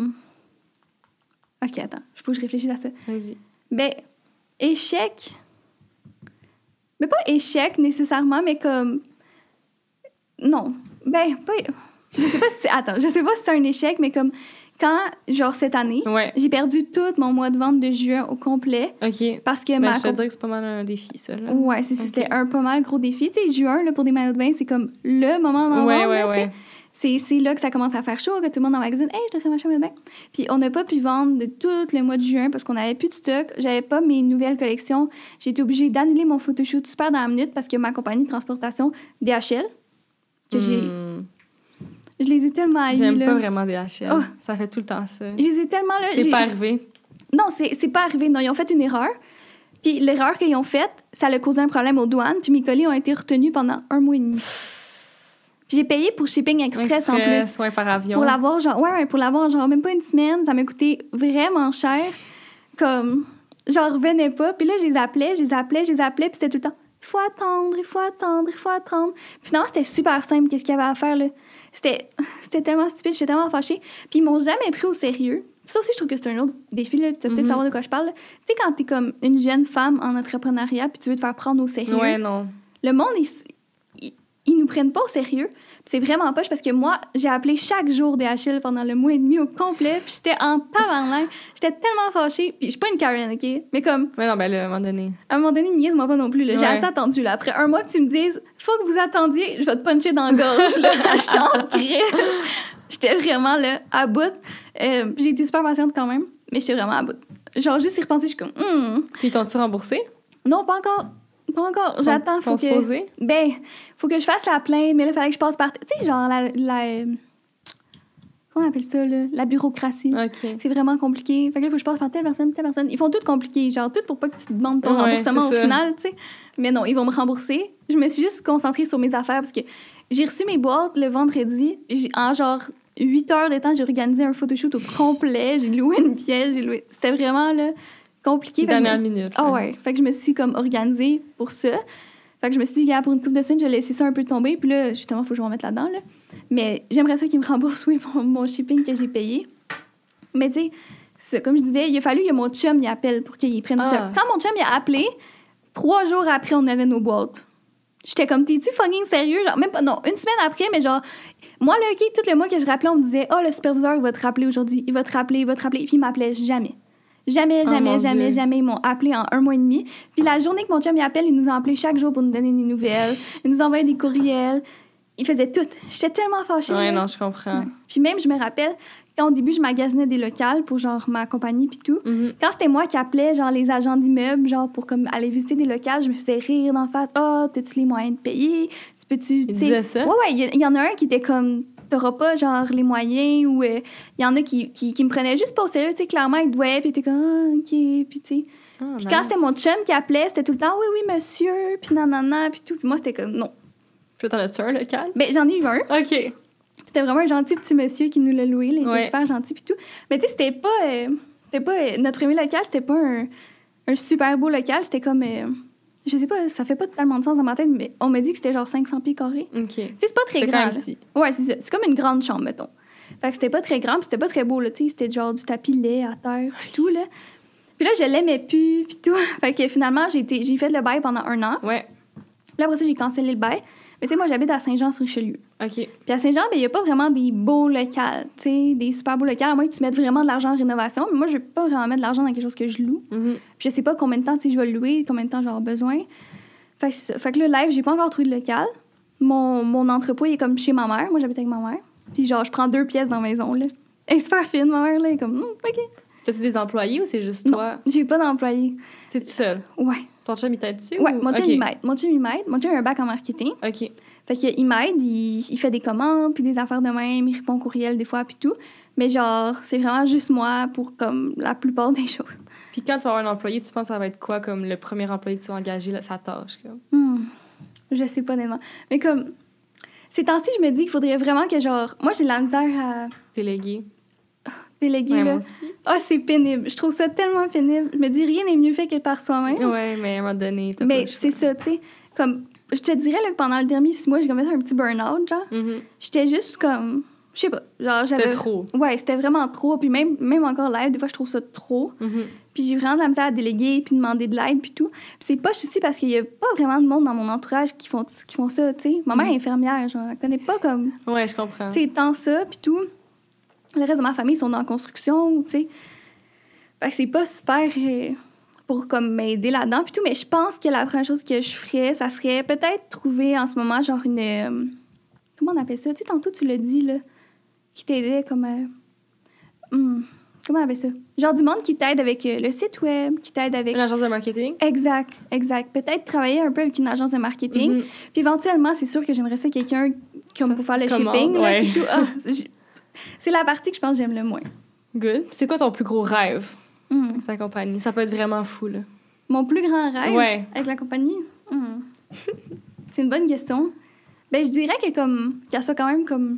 OK, attends, il faut que je réfléchisse à ça. Vas-y. Ben, échec... Mais pas échec nécessairement, mais comme... Non. Ben, pas... Je sais pas si c'est un échec, mais comme quand, genre cette année, j'ai perdu tout mon mois de vente de juin au complet. OK. Parce que je te dirais que c'est pas mal un défi, ça. Là. Ouais, c'était un pas mal gros défi. Tu sais, juin, là, pour des maillots de bain, c'est comme le moment d'en vendre. Ouais. C'est là que ça commence à faire chaud, que tout le monde emmagasine « Hey, je devrais m'acheter un maillot de bain. » Puis on n'a pas pu vendre de tout le mois de juin parce qu'on n'avait plus de stock. J'avais pas mes nouvelles collections. J'ai été obligée d'annuler mon photoshoot super dans la minute parce que ma compagnie de transportation, DHL, que je les ai tellement haïs. J'aime pas vraiment DHL. Oh. Ça fait tout le temps ça. Je les ai tellement... Là, c'est pas arrivé. Non, c'est pas arrivé. Non, ils ont fait une erreur. Puis l'erreur qu'ils ont faite, ça a causé un problème aux douanes. Puis mes colis ont été retenus pendant 1 mois et demi. Puis j'ai payé pour shipping express en plus. Ouais, par avion. Pour l'avoir, genre même pas une semaine. Ça m'a coûté vraiment cher. Comme, j'en revenais pas. Puis là, je les appelais. Puis c'était tout le temps, il faut attendre. Puis finalement, c'était super simple, qu'est-ce qu'il y avait à faire, là. C'était tellement stupide, j'étais tellement fâchée. Puis ils m'ont jamais pris au sérieux. Ça aussi, je trouve que c'est un autre défi, là. Tu vas peut-être savoir de quoi je parle. Tu sais, quand t'es comme une jeune femme en entrepreneuriat puis tu veux te faire prendre au sérieux. Ouais, non. Le monde, ils nous prennent pas au sérieux. C'est vraiment poche parce que moi, j'ai appelé chaque jour DHL pendant le mois et demi au complet puis j'étais en tabarnak. J'étais tellement fâchée. Puis je suis pas une Karen, OK? Mais comme... Mais non, ben là, à un moment donné... niaise-moi pas non plus, là. J'ai assez attendu, là. Après 1 mois que tu me dises « Faut que vous attendiez, je vais te puncher dans la gorge, là. » J'étais en crise. J'étais vraiment, là, à bout. J'ai été super patiente quand même, mais j'étais vraiment à bout. Genre, juste y repenser, je suis comme Puis t'ont-tu remboursé? Non, pas encore. J'attends. Faut que je fasse la plainte, mais là, il fallait que je passe par... Tu sais, genre, comment on appelle ça, là? La bureaucratie. OK. C'est vraiment compliqué. Fait que là, il faut que je passe par telle personne. Ils font tout compliqué. Genre, tout pour pas que tu te demandes ton remboursement au final, tu sais. Mais non, ils vont me rembourser. Je me suis juste concentrée sur mes affaires parce que j'ai reçu mes boîtes le vendredi. En genre 8 heures de temps, j'ai organisé un photoshoot au complet. J'ai loué une pièce. C'était vraiment, là, compliqué. Dernière minute. Ah ouais. Fait que je me suis comme organisée pour ça. Fait que je me suis dit, pour une couple de semaines, je vais laisser ça un peu tomber. Puis là, justement, il faut que je me remette là-dedans, là. Mais j'aimerais ça qu'ils me remboursent, mon shipping que j'ai payé. Mais tu sais, comme je disais, il a fallu que mon chum y appelle pour qu'il prenne ça. Quand mon chum y a appelé, 3 jours après, on avait nos boîtes. J'étais comme, t'es-tu fucking sérieux? Genre, même pas, non, 1 semaine après, mais genre, moi, là, OK, tout le mois que je rappelais, on me disait, le superviseur, il va te rappeler aujourd'hui, il va te rappeler. Puis il m'appelait jamais. Jamais, ils m'ont appelé en 1 mois et demi. Puis la journée que mon chum y appelle, il nous a appelé chaque jour pour nous donner des nouvelles. Il nous envoyait des courriels. Il faisait tout. J'étais tellement fâchée. Ouais, non, je comprends. Ouais. Puis même, je me rappelle, quand au début, je magasinais des locales pour, genre, ma compagnie puis tout. Mm-hmm. Quand c'était moi qui appelais, genre, les agents d'immeubles, genre, pour comme aller visiter des locales, je me faisais rire d'en face. T'as-tu les moyens de payer? Tu peux-tu... Il disait ça? Ouais, il y en a un qui était comme... T'auras pas, genre, les moyens ou... Il y en a qui me prenaient juste pas au sérieux, tu sais, clairement, ils te voyaient, puis t'es comme, OK, puis tu sais... Puis quand c'était mon chum qui appelait, c'était tout le temps, oui, monsieur, puis nanana, puis tout. Puis moi, c'était comme, non. Puis t'en as-tu un local? Ben, j'en ai eu un. OK. C'était vraiment un gentil petit monsieur qui nous l'a loué, il était super gentil, puis tout. Mais tu sais, c'était pas... notre premier local, c'était pas un super beau local, c'était comme... je sais pas, ça fait pas tellement de sens dans ma tête, mais on m'a dit que c'était genre 500 pieds carrés. OK. Tu sais, c'est pas très grand. Petit. Ouais, c'est ça. C'est comme une grande chambre, mettons. Fait que c'était pas très grand, puis c'était pas très beau, là, tu sais. C'était genre du tapis laid à terre, puis tout, là. Puis là, je l'aimais plus, puis tout. Fait que finalement, j'ai fait le bail pendant 1 an. Ouais. Puis là, après ça, j'ai cancellé le bail. Mais tu sais, moi, j'habite à Saint-Jean-sur-Richelieu. OK. Puis à Saint-Jean, ben, il n'y a pas vraiment des beaux locales, tu sais, des super beaux locales, à moins que tu mettes vraiment de l'argent en rénovation. Mais moi, je veux pas vraiment mettre de l'argent dans quelque chose que je loue. Mm-hmm. Puis je sais pas combien de temps, tu sais, je vais le louer, combien de temps j'aurai besoin. Fait que là, live, j'ai pas encore trouvé de local. Mon entrepôt, il est comme chez ma mère. Moi, j'habite avec ma mère. Puis genre, je prends 2 pièces dans la maison, là. Elle est super fine, ma mère, là. Elle est comme, OK. T'as-tu des employés ou c'est juste non, toi? J'ai pas d'employés. T'es toute seule? Ouais. Ton chum, il t'aide dessus? Ouais, mon chum, il m'aide. Mon chum a un bac en marketing. OK. Fait qu'il m'aide, il fait des commandes, puis des affaires de même, il répond au courriel des fois, puis tout. Mais genre, c'est vraiment juste moi pour, comme, la plupart des choses. Puis quand tu vas avoir un employé, tu penses que ça va être quoi, comme le premier employé que tu vas engager, là, sa tâche, comme? Je sais pas tellement. Mais comme, ces temps-ci, je me dis qu'il faudrait vraiment que, genre... Moi, j'ai de la misère à... Déléguer. Déléguer, ouais, là. Moi aussi. C'est pénible. Je trouve ça tellement pénible. Je me dis, rien n'est mieux fait que par soi-même. Ouais, mais à un moment donné, t'as mais pas le choix. c'est ça, tu sais. Comme, je te dirais, là, que pendant le dernier 6 mois, j'ai commis un petit burn-out, genre. Mm-hmm. J'étais juste comme... Je sais pas. Genre, c'était trop. Ouais, c'était vraiment trop. Puis même encore live, des fois, je trouve ça trop. Mm-hmm. Puis j'ai vraiment de la misère à déléguer, puis demander de l'aide, puis tout. Puis c'est pas aussi parce qu'il y a pas vraiment de monde dans mon entourage qui font ça, tu sais. Ma mère est infirmière, genre, elle connaît pas comme... Ouais, je comprends. Tu sais, tant ça, puis tout. Le reste de ma famille sont en construction, tu sais. Fait que c'est pas super pour comme m'aider là-dedans, puis tout. Mais je pense que la première chose que je ferais, ça serait peut-être trouver en ce moment, genre, une... comment on appelle ça? Tu sais, tantôt, tu l'as dit, là, qui t'aidait comme... comment on appelle ça? Genre du monde qui t'aide avec le site web, qui t'aide avec... L'agence de marketing? Exact. Peut-être travailler un peu avec une agence de marketing. Mm-hmm. Puis éventuellement, c'est sûr que j'aimerais ça quelqu'un comme pour faire le shipping. Là, ouais. puis tout. Ah, c'est la partie que je pense que j'aime le moins. Good. C'est quoi ton plus gros rêve avec ta compagnie? Ça peut être vraiment fou, là. Mon plus grand rêve avec la compagnie? C'est une bonne question. Ben, je dirais que comme qu'elle soit quand même comme...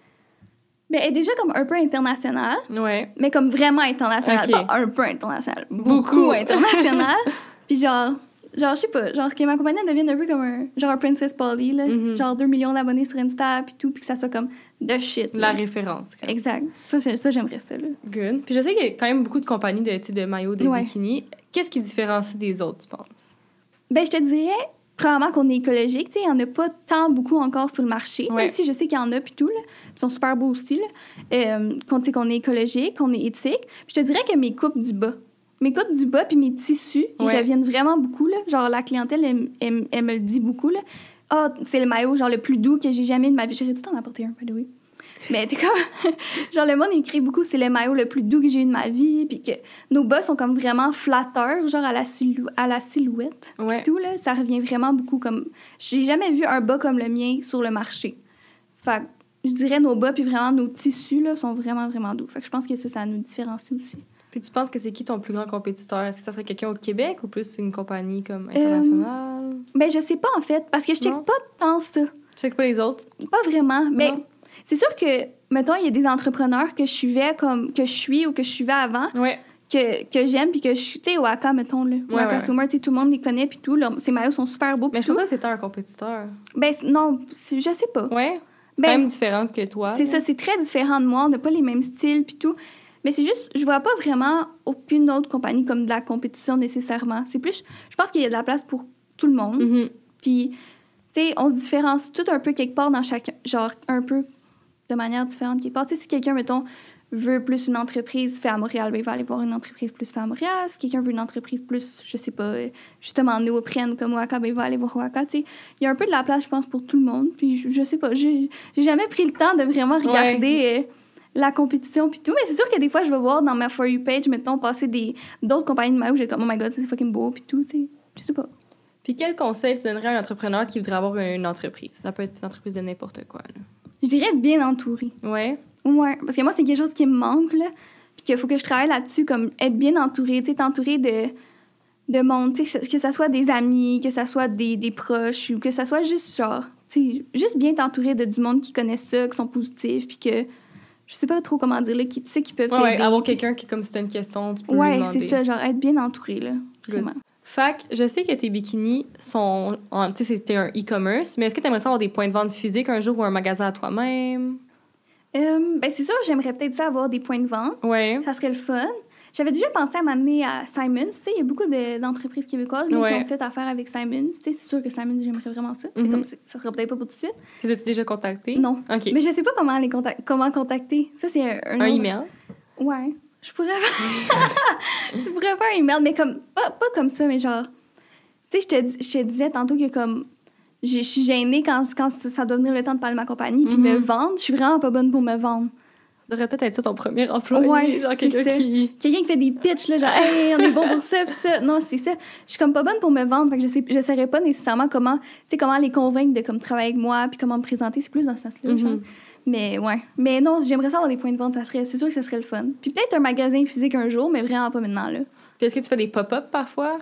Ben, elle est déjà comme un peu internationale. Ouais. Mais comme vraiment internationale. Okay. Pas un peu internationale. Beaucoup internationale. Puis genre, je sais pas, genre que ma compagnie devienne un peu comme un Princess Polly, là. Mm-hmm. Genre 2 millions d'abonnés sur Insta, puis tout, puis que ça soit comme the shit. La là. référence. Quoi. Exact. Ça, j'aimerais ça, là. Good. Puis je sais qu'il y a quand même beaucoup de compagnies de maillots, de bikinis. Qu'est-ce qui différencie des autres, tu penses? Ben, je te dirais... Probablement qu'on est écologique, tu sais, il n'y en a pas tant beaucoup encore sur le marché, même si je sais qu'il y en a puis tout, là. Ils sont super beaux aussi, là. Qu'on est écologique, qu'on est éthique. Puis je te dirais que mes coupes du bas puis mes tissus, ils reviennent vraiment beaucoup, là. Genre, la clientèle, elle me le dit beaucoup, là. Ah, c'est le maillot, genre, le plus doux que j'ai jamais de ma vie. J'aurais tout en apporter un, by the way. Mais t'es comme... genre, le monde, il me crie beaucoup, c'est le maillot le plus doux que j'ai eu de ma vie, puis que nos bas sont comme vraiment flatteurs, genre à la silhouette. Ouais. Tout, là, ça revient vraiment beaucoup comme... J'ai jamais vu un bas comme le mien sur le marché. Fait que je dirais nos bas, puis vraiment nos tissus, là, sont vraiment, vraiment doux. Fait que je pense que ça nous différencie aussi. Puis tu penses que c'est qui ton plus grand compétiteur? Est-ce que ça serait quelqu'un au Québec ou plus une compagnie comme internationale? Ben, je sais pas, en fait, parce que je check pas tant ça. Tu check pas les autres? Pas vraiment. Mais... Non. C'est sûr que, mettons, il y a des entrepreneurs que je suivais que je suis ou que je suivais avant, que j'aime, puis que je suis, tu sais, Waka, mettons, là. Waka Summer, tu sais, tout le monde les connaît, puis tout. Là, ces maillots sont super beaux. Mais je pensais que c'était un compétiteur. Ben, non, je sais pas. Ouais. C'est quand même différente que toi. C'est ça, c'est très différent de moi. On n'a pas les mêmes styles, puis tout. Mais c'est juste, je vois pas vraiment aucune autre compagnie comme de la compétition nécessairement. C'est plus, je pense qu'il y a de la place pour tout le monde. Mm-hmm. Puis, tu sais, on se différencie tout un peu quelque part dans chacun, genre un peu de manière différente quelque part. Tu sais, si quelqu'un, mettons, veut plus une entreprise fait à Montréal, ben, il va aller voir une entreprise plus fait à Montréal. Si quelqu'un veut une entreprise plus, je sais pas, justement néoprène comme Waka, ben, il va aller voir Waka. Tu sais, il y a un peu de la place, je pense, pour tout le monde. Puis, je sais pas, j'ai jamais pris le temps de vraiment regarder la compétition puis tout. Mais c'est sûr que des fois, je vais voir dans ma For You page, mettons, passer d'autres compagnies de maillots où j'ai comme, oh my god, c'est fucking beau puis tout, tu sais. Je sais pas. Puis quel conseil tu donnerais à un entrepreneur qui voudrait avoir une entreprise? Ça peut être une entreprise de n'importe quoi, là. Je dirais être bien entourée. Ouais. Ouais, parce que moi, c'est quelque chose qui me manque, là. Puis qu'il faut que je travaille là-dessus, comme être bien entourée, tu sais, t'entourer de monde, tu sais, que ça soit des amis, que ça soit des proches, ou que ça soit juste genre, tu sais, juste bien t'entourer de du monde qui connaissent ça, qui sont positifs, puis que, je sais pas trop comment dire, là, qui, tu sais, qui peuvent t'aider. Ouais, avoir quelqu'un qui, comme si t'as une question, tu peux lui demander. Ouais, c'est ça, genre être bien entourée, là, vraiment. Fait que je sais que tes bikinis sont... Tu sais, c'était un e-commerce, mais est-ce que tu aimerais ça avoir des points de vente physiques un jour ou un magasin à toi-même? Ben c'est sûr, j'aimerais peut-être ça avoir des points de vente. Ouais. Ça serait le fun. J'avais déjà pensé à m'amener à Simons. Tu sais, il y a beaucoup d'entreprises québécoises là, qui ont fait affaire avec Simons. Tu sais, c'est sûr que Simons, j'aimerais vraiment ça. Mais comme ça serait peut-être pas pour tout de suite. Les as-tu déjà contactés? Non. OK. Mais je sais pas comment contacter. Ça, c'est un email? Ouais. Je pourrais faire un email, mais comme pas comme ça, mais genre... Tu sais, je te disais tantôt que comme... Je suis gênée quand ça doit venir le temps de parler de ma compagnie, puis me vendre. Je suis vraiment pas bonne pour me vendre. Ça devrait peut-être être ça ton premier emploi. Ouais, genre quelqu'un qui fait des pitchs, là, genre, hey, on est bon pour ça, puis ça. Non, c'est ça. Je suis comme pas bonne pour me vendre, fait que je saurais pas nécessairement comment les convaincre de comme travailler avec moi, puis comment me présenter. C'est plus dans ce sens-là, genre. Mais ouais. Mais non, j'aimerais ça avoir des points de vente, c'est sûr que ça serait le fun. Puis peut-être un magasin physique un jour, mais vraiment pas maintenant, là. Puis est-ce que tu fais des pop-up parfois?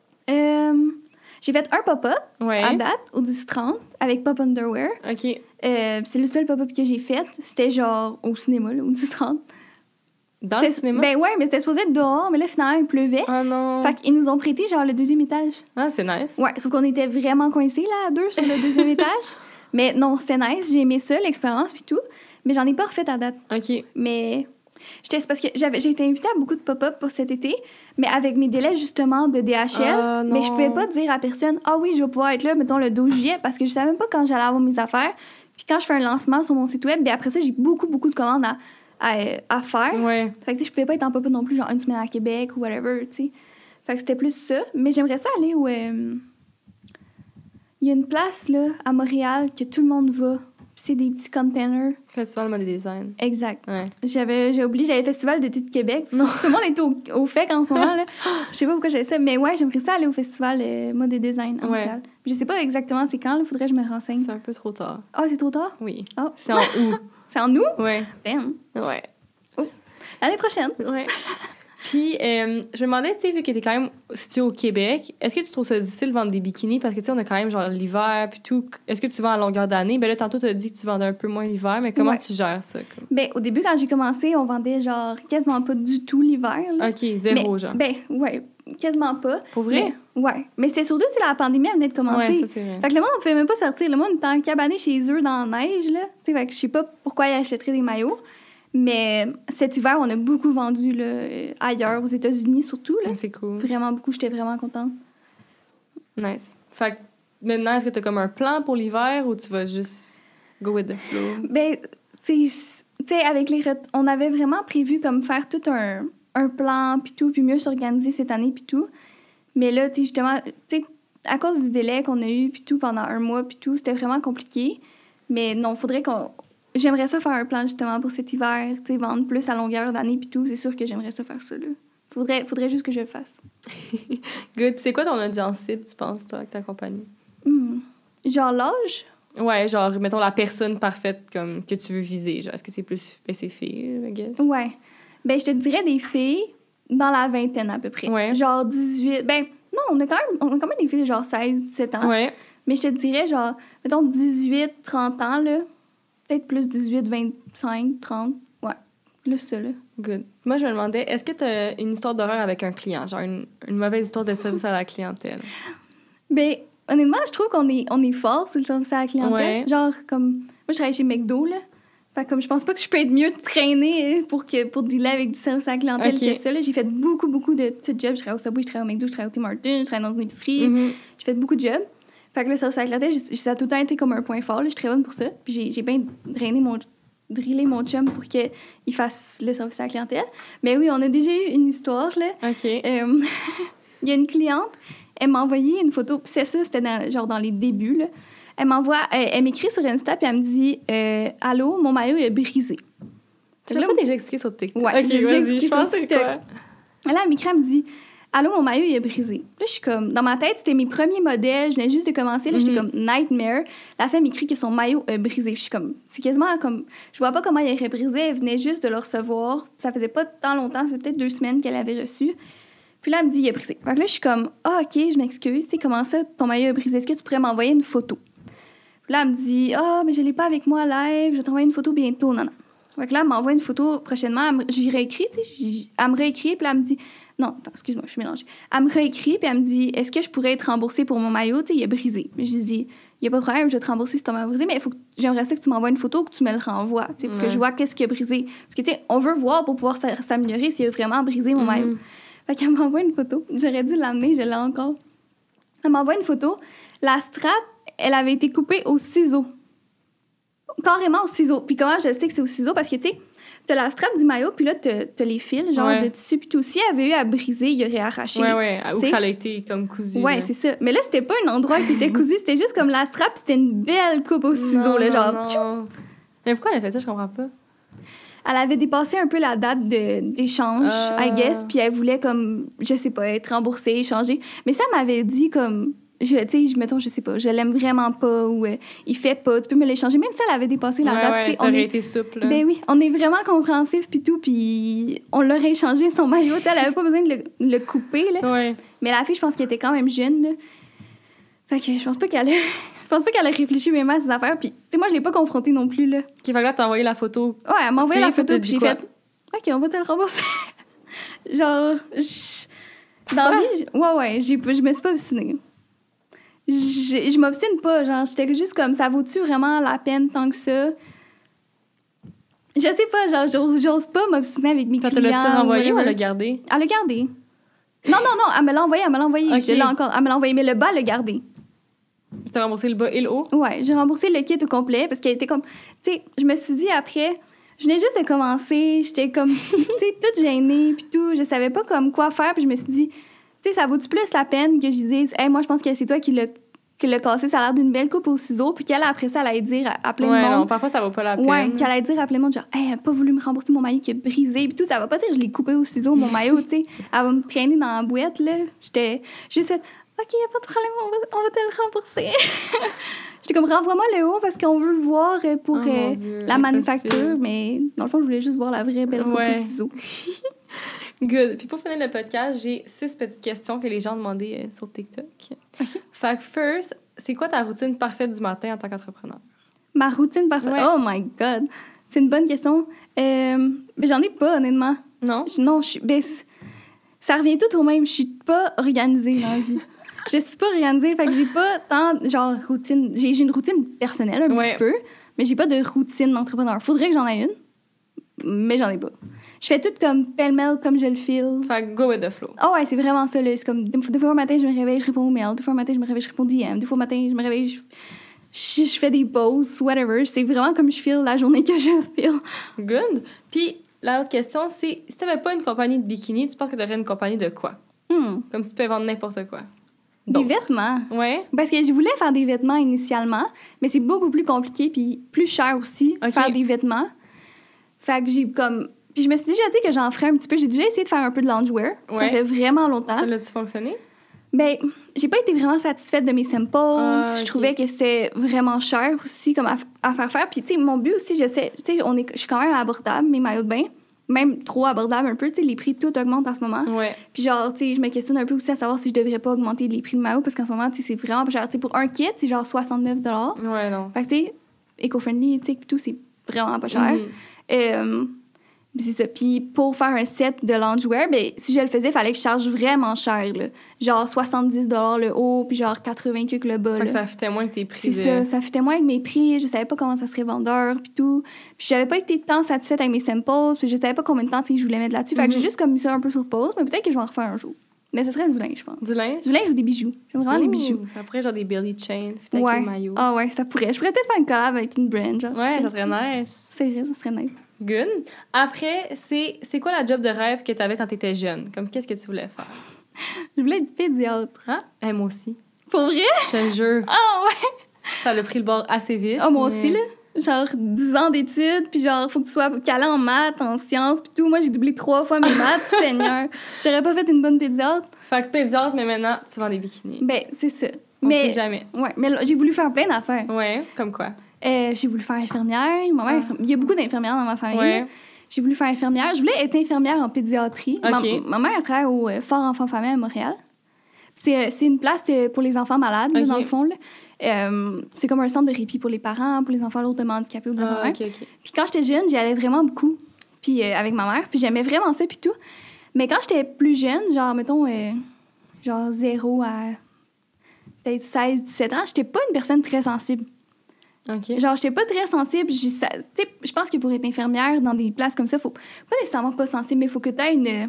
J'ai fait un pop-up à date, au 10-30, avec Pop Underwear. OK. C'est le seul pop-up que j'ai fait. C'était genre au cinéma, là, au 10-30. Dans le cinéma? Ben ouais, mais c'était supposé être dehors, mais là, finalement, il pleuvait. Oh non! Fait qu'ils nous ont prêté, genre, le 2e étage. Ah, c'est nice. Ouais, sauf qu'on était vraiment coincés, là, à 2 sur le 2e étage. Mais non, c'était nice. J'ai aimé ça, l'expérience, puis tout. Mais j'en ai pas refait à date. OK. Mais C'est parce que j'ai été invitée à beaucoup de pop-up pour cet été, mais avec mes délais justement de DHL, mais je pouvais pas dire à personne « Ah oui, je vais pouvoir être là, mettons, le 12 juillet », parce que je savais même pas quand j'allais avoir mes affaires. Puis quand je fais un lancement sur mon site web, bien après ça, j'ai beaucoup de commandes à faire. Ouais. Fait que je pouvais pas être en pop-up non plus, genre une semaine à Québec ou whatever, tu sais. Fait que c'était plus ça. Mais j'aimerais ça aller où... Il y a une place, là, à Montréal, que tout le monde va. C'est des petits containers. Festival Mode Design. Exact. Ouais. J'ai oublié, j'avais le Festival d'été de Québec. Tout le monde est au FEC en ce moment, là. Je sais pas pourquoi j'avais ça, mais ouais, j'aimerais ça aller au Festival Mode Design à Montréal. Je sais pas exactement c'est quand, il faudrait que je me renseigne. C'est un peu trop tard. Ah, c'est trop tard? Oui. Oh. C'est en août. C'est en août? Ouais. Damn. Ouais. Oh. L'année prochaine. Ouais. Puis, je me demandais, tu sais, vu que t'es quand même situé au Québec, est-ce que tu trouves ça difficile de vendre des bikinis? Parce que, tu sais, on a quand même, genre, l'hiver, puis tout. Est-ce que tu vends à longueur d'année? Ben là, tantôt, tu as dit que tu vendais un peu moins l'hiver, mais comment tu gères ça? Comme? Ben, au début, quand j'ai commencé, on vendait, genre, quasiment pas du tout l'hiver, là. OK, zéro, genre. Ben, ouais, quasiment pas. Pour vrai? Mais, ouais. Mais c'était surtout si la pandémie venait de commencer. Ouais, ça, c'est vrai. Fait que le monde, on pouvait même pas sortir. Le monde était en cabané chez eux dans la neige, là. Tu sais, fait que je sais pas pourquoi ils achèteraient des maillots. Mais cet hiver, on a beaucoup vendu là, ailleurs, aux États-Unis surtout. Là. C'est cool. Vraiment beaucoup, j'étais vraiment contente. Nice. Fait que maintenant, est-ce que tu as comme un plan pour l'hiver ou tu vas juste go with the flow? Ben, tu sais, avec on avait vraiment prévu comme faire tout un plan, puis tout, puis mieux s'organiser cette année, puis tout. Mais là, tu sais, justement, tu sais, à cause du délai qu'on a eu, puis tout, pendant un mois, puis tout, c'était vraiment compliqué. Mais non, faudrait qu'on... J'aimerais ça faire un plan, justement, pour cet hiver, tu sais, vendre plus à longueur d'année, puis tout. C'est sûr que j'aimerais ça faire ça, là. Faudrait juste que je le fasse. Good. Puis c'est quoi ton audience cible, tu penses, toi, avec ta compagnie? Genre l'âge? Ouais, genre, mettons la personne parfaite comme que tu veux viser. Genre, est-ce que c'est plus... Ben, c'est filles, I guess? Ouais. Ben, je te dirais des filles dans la vingtaine, à peu près. Ouais. Genre 18... Ben, non, on a quand même des filles de genre 16, 17 ans. Ouais. Mais je te dirais, genre, mettons 18, 30 ans, là. Peut-être plus 18, 25, 30. Ouais. Plus ça, là. Good. Moi, je me demandais, est-ce que tu as une histoire d'horreur avec un client? Genre, une mauvaise histoire de service à la clientèle? Ben, honnêtement, je trouve qu'on est fort sur le service à la clientèle. Ouais. Genre, comme... Moi, je travaille chez McDo, là. Fait comme je pense pas que je peux être mieux traînée pour dealer avec du service à la clientèle que ça. Là. J'ai fait beaucoup de petits jobs. Je travaille au Subway, je travaille au McDo, je travaille au Tim Hortons, je travaille dans une épicerie. Mm-hmm. J'ai fait beaucoup de jobs. Fait que le service à la clientèle, ça a tout le temps été comme un point fort. Là. Je suis très bonne pour ça. Puis j'ai bien drillé mon chum pour qu'il fasse le service à la clientèle. Mais oui, on a déjà eu une histoire, là. OK. Il y a une cliente, elle m'a envoyé une photo. Puis c'était dans les débuts, là. Elle m'écrit sur Insta, puis elle me dit « Allô, mon maillot est brisé. » Tu l'as pas déjà expliqué sur TikTok? Ouais, OK, j'ai vas-y, expliqué je pense sur c'est TikTok. quoi? Là, elle m'écrit, elle me dit « Allô, mon maillot, il est brisé. » Là, je suis comme... Dans ma tête, c'était mes premiers modèles. Je venais juste de commencer. Là, j'étais comme « Nightmare. » La femme m'écrit que son maillot est brisé. Puis je suis comme... C'est quasiment comme... Je vois pas comment il est brisé. Elle venait juste de le recevoir. Ça faisait pas tant longtemps. C'est peut-être 2 semaines qu'elle avait reçu. Puis là, elle me dit « Il est brisé. » Fait que là, je suis comme « Ah, OK, je m'excuse. Tu sais, comment ça, ton maillot est brisé? Est-ce que tu pourrais m'envoyer une photo? » Puis là, elle me dit « Ah, mais je l'ai pas avec moi live. Je vais t'envoyer une photo bientôt. » Non. Fait que là, elle m'envoie une photo prochainement. J'y réécris, tu sais. Elle me réécrit, puis là, elle me dit... Non, attends, excuse-moi, je suis mélangée. Elle me réécrit, puis elle me dit « Est-ce que je pourrais être remboursée pour mon maillot? Tu sais, il est brisé. » Je dis « Il n'y a pas de problème, je vais te rembourser si ton maillot est brisé, mais j'aimerais ça que tu m'envoies une photo, que tu me le renvoies, tu sais, pour que je vois qu'est-ce qui a brisé. Parce que, tu sais, on veut voir pour pouvoir s'améliorer s'il a vraiment brisé mon maillot. » Fait qu'elle m'envoie une photo. J'aurais dû l'amener, je l'ai encore. Elle m'envoie une photo. La strap, elle avait été coupée au ciseau. Carrément au ciseau. Puis comment je sais que c'est au ciseau? Parce que, tu sais, t'as la strap du maillot, puis là, t'as les fils, genre de tissu, puis tout. Si elle avait eu à briser, il aurait arraché. Ouais. Ou que ça a été comme cousu. Ouais, là. c'est ça. Mais là, c'était pas un endroit qui était cousu, c'était juste comme la strap, c'était une belle coupe au ciseau, là, genre. Non. Mais pourquoi elle a fait ça? Je comprends pas. Elle avait dépassé un peu la date d'échange, I guess, puis elle voulait, comme, je sais pas, être remboursée, échanger. Mais ça m'avait dit, comme... Tu sais, mettons, je sais pas, je l'aime vraiment pas ou il fait pas, tu peux me l'échanger. Même si elle avait dépassé la date, tu sais, on été souple. Ben oui, on est vraiment compréhensif puis tout, puis on l'aurait échangé son maillot, tu sais, elle avait pas besoin de le couper, là. Ouais. Mais la fille, je pense qu'elle était quand même jeune, là. Fait que je pense pas qu'elle a réfléchi même à ses affaires, puis tu sais, moi, je l'ai pas confrontée non plus, là. OK, fait que là, t'as envoyé la photo. Ouais, elle m'a envoyé la photo, puis j'ai quoi? fait « OK, on va te le rembourser. » Genre, dans la vie, je me suis pas obstinée. Je m'obstine pas, genre, j'étais juste comme, ça vaut-tu vraiment la peine tant que ça? Je sais pas, genre, j'ose pas m'obstiner avec mes clients. Tu l'as-tu renvoyé ou whatever. elle l'a gardé? Elle l'a gardé. Non, elle me l'a envoyé. Ok. Je l'ai encore. Elle me l'a envoyé, mais le bas, elle l'a gardé. T'as remboursé le bas et le haut? Ouais, j'ai remboursé le kit au complet parce qu'elle était comme... Tu sais, je me suis dit après... Je venais juste de commencer, j'étais comme, tu sais, toute gênée, puis tout. Je savais pas comme quoi faire, puis je me suis dit, tu sais, ça vaut-tu plus la peine que je dise, hey, moi, je pense que c'est toi qui l'as cassé, ça a l'air d'une belle coupe au ciseau, puis qu'elle, après ça, elle allait dire à plein de monde. Non, parfois, ça vaut pas la peine. Ouais, qu'elle allait dire à plein de monde, genre, hey, elle a pas voulu me rembourser mon maillot qui est brisé, puis tout. Ça va pas dire, je l'ai coupé au ciseau, mon maillot, tu sais. Elle va me traîner dans la boîte, là. J'étais juste, OK, y a pas de problème, on va te le rembourser. J'étais comme, renvoie-moi le haut parce qu'on veut le voir pour mon Dieu, la manufacture, mais dans le fond, je voulais juste voir la vraie belle coupe au ciseau. Good. Puis pour finir le podcast, j'ai 6 petites questions que les gens demandaient sur TikTok. OK. Fait que first, c'est quoi ta routine parfaite du matin en tant qu'entrepreneur? Ma routine parfaite? Ouais. Oh my God! C'est une bonne question. Mais j'en ai pas, honnêtement. Non? Ça revient tout au même. Je suis pas organisée dans la vie. Je suis pas organisée, fait que j'ai pas tant, genre, routine. J'ai une routine personnelle, un petit peu, mais j'ai pas de routine d'entrepreneur. Faudrait que j'en aie une, mais j'en ai pas. Je fais tout comme pêle-mêle, comme je le feel. Fait que go with the flow. Ah ouais, c'est vraiment ça, là. C'est comme, des fois, au matin, je me réveille, je réponds aux mails. Des fois, au matin, je me réveille, je réponds aux DM. Des fois, au matin, je me réveille, je fais des posts, whatever. C'est vraiment comme je feel la journée que je feel. Good. Puis la autre question, c'est si t'avais pas une compagnie de bikini, tu penses que t'aurais une compagnie de quoi? Comme si tu peux vendre n'importe quoi. Des vêtements. Ouais. Parce que je voulais faire des vêtements initialement, mais c'est beaucoup plus compliqué puis plus cher aussi, faire des vêtements. Fait que j'ai comme... Puis je me suis déjà dit que j'en ferais un petit peu. J'ai déjà essayé de faire un peu de loungewear. Ouais. Ça fait vraiment longtemps. Ça l'a-tu fonctionné? Ben, j'ai pas été vraiment satisfaite de mes samples. Je trouvais que c'était vraiment cher aussi comme à faire. Puis tu sais, mon but aussi, j'essaie... Tu sais, je suis quand même abordable, mes maillots de bain. Même trop abordable un peu, tu sais, les prix, tout augmente en ce moment. Ouais. Puis genre, tu sais, je me questionne un peu aussi à savoir si je devrais pas augmenter les prix de maillot parce qu'en ce moment, tu sais, c'est vraiment pas cher. Tu sais, pour un kit, c'est genre 69 $. Ouais, non. Fait que, tu sais, éco-friendly, tu sais, puis tout, c'est vraiment pas cher. Puis c'est ça. Puis pour faire un set de loungewear, ben, si je le faisais, il fallait que je charge vraiment cher, là. Genre 70 $ le haut, puis genre 80 $ le bas, là. Fait que ça fitait moins que tes prix. C'est ça fitait moins avec mes prix. Je savais pas comment ça serait vendeur, puis tout. Puis j'avais pas été tant satisfaite avec mes samples, puis je savais pas combien de temps, tu sais, je voulais mettre là-dessus. Fait que j'ai juste comme mis ça un peu sur pause, mais peut-être que je vais en refaire un jour. Mais ce serait du linge, je pense. Du linge? Du linge ou des bijoux. J'aime vraiment les bijoux. Ça pourrait genre des belly chains, avec les maillots. Ah ouais, ça pourrait. Je pourrais peut-être faire une collab avec une brand, genre. Ouais, ça serait nice. C'est vrai, ça serait nice. Good. Après, c'est quoi la job de rêve que t'avais quand t'étais jeune? Comme, qu'est-ce que tu voulais faire? Je voulais être pédiatre. Hein? Moi aussi. Pour vrai? Je te jure. Ah ouais! Ça a pris le bord assez vite. Ah, moi aussi, là. Genre 10 ans d'études, puis genre, faut que tu sois calé en maths, en sciences, puis tout. Moi, j'ai doublé 3 fois mes maths, Seigneur. J'aurais pas fait une bonne pédiatre. Fait que pédiatre, mais maintenant, tu vends des bikinis. Ben, c'est ça. On sait jamais. Ouais, mais là, j'ai voulu faire plein d'affaires. Ouais, comme quoi? J'ai voulu faire infirmière. Ma mère, il y a beaucoup d'infirmières dans ma famille. Ouais. J'ai voulu faire infirmière. Je voulais être infirmière en pédiatrie. Okay. Ma mère, elle travaille au Fort Enfants Famille à Montréal. C'est une place pour les enfants malades, là, dans le fond. Là. C'est comme un centre de répit pour les parents, pour les enfants lourdement handicapés ou de la mère. Puis quand j'étais jeune, j'y allais vraiment beaucoup. Puis avec ma mère. Puis j'aimais vraiment ça, puis tout. Mais quand j'étais plus jeune, genre, mettons, genre 0 à peut-être 16, 17 ans, j'étais pas une personne très sensible. Okay. Genre, j'étais pas très sensible. Je pense que pour être infirmière dans des places comme ça, faut pas nécessairement pas sensible, mais il faut que tu aies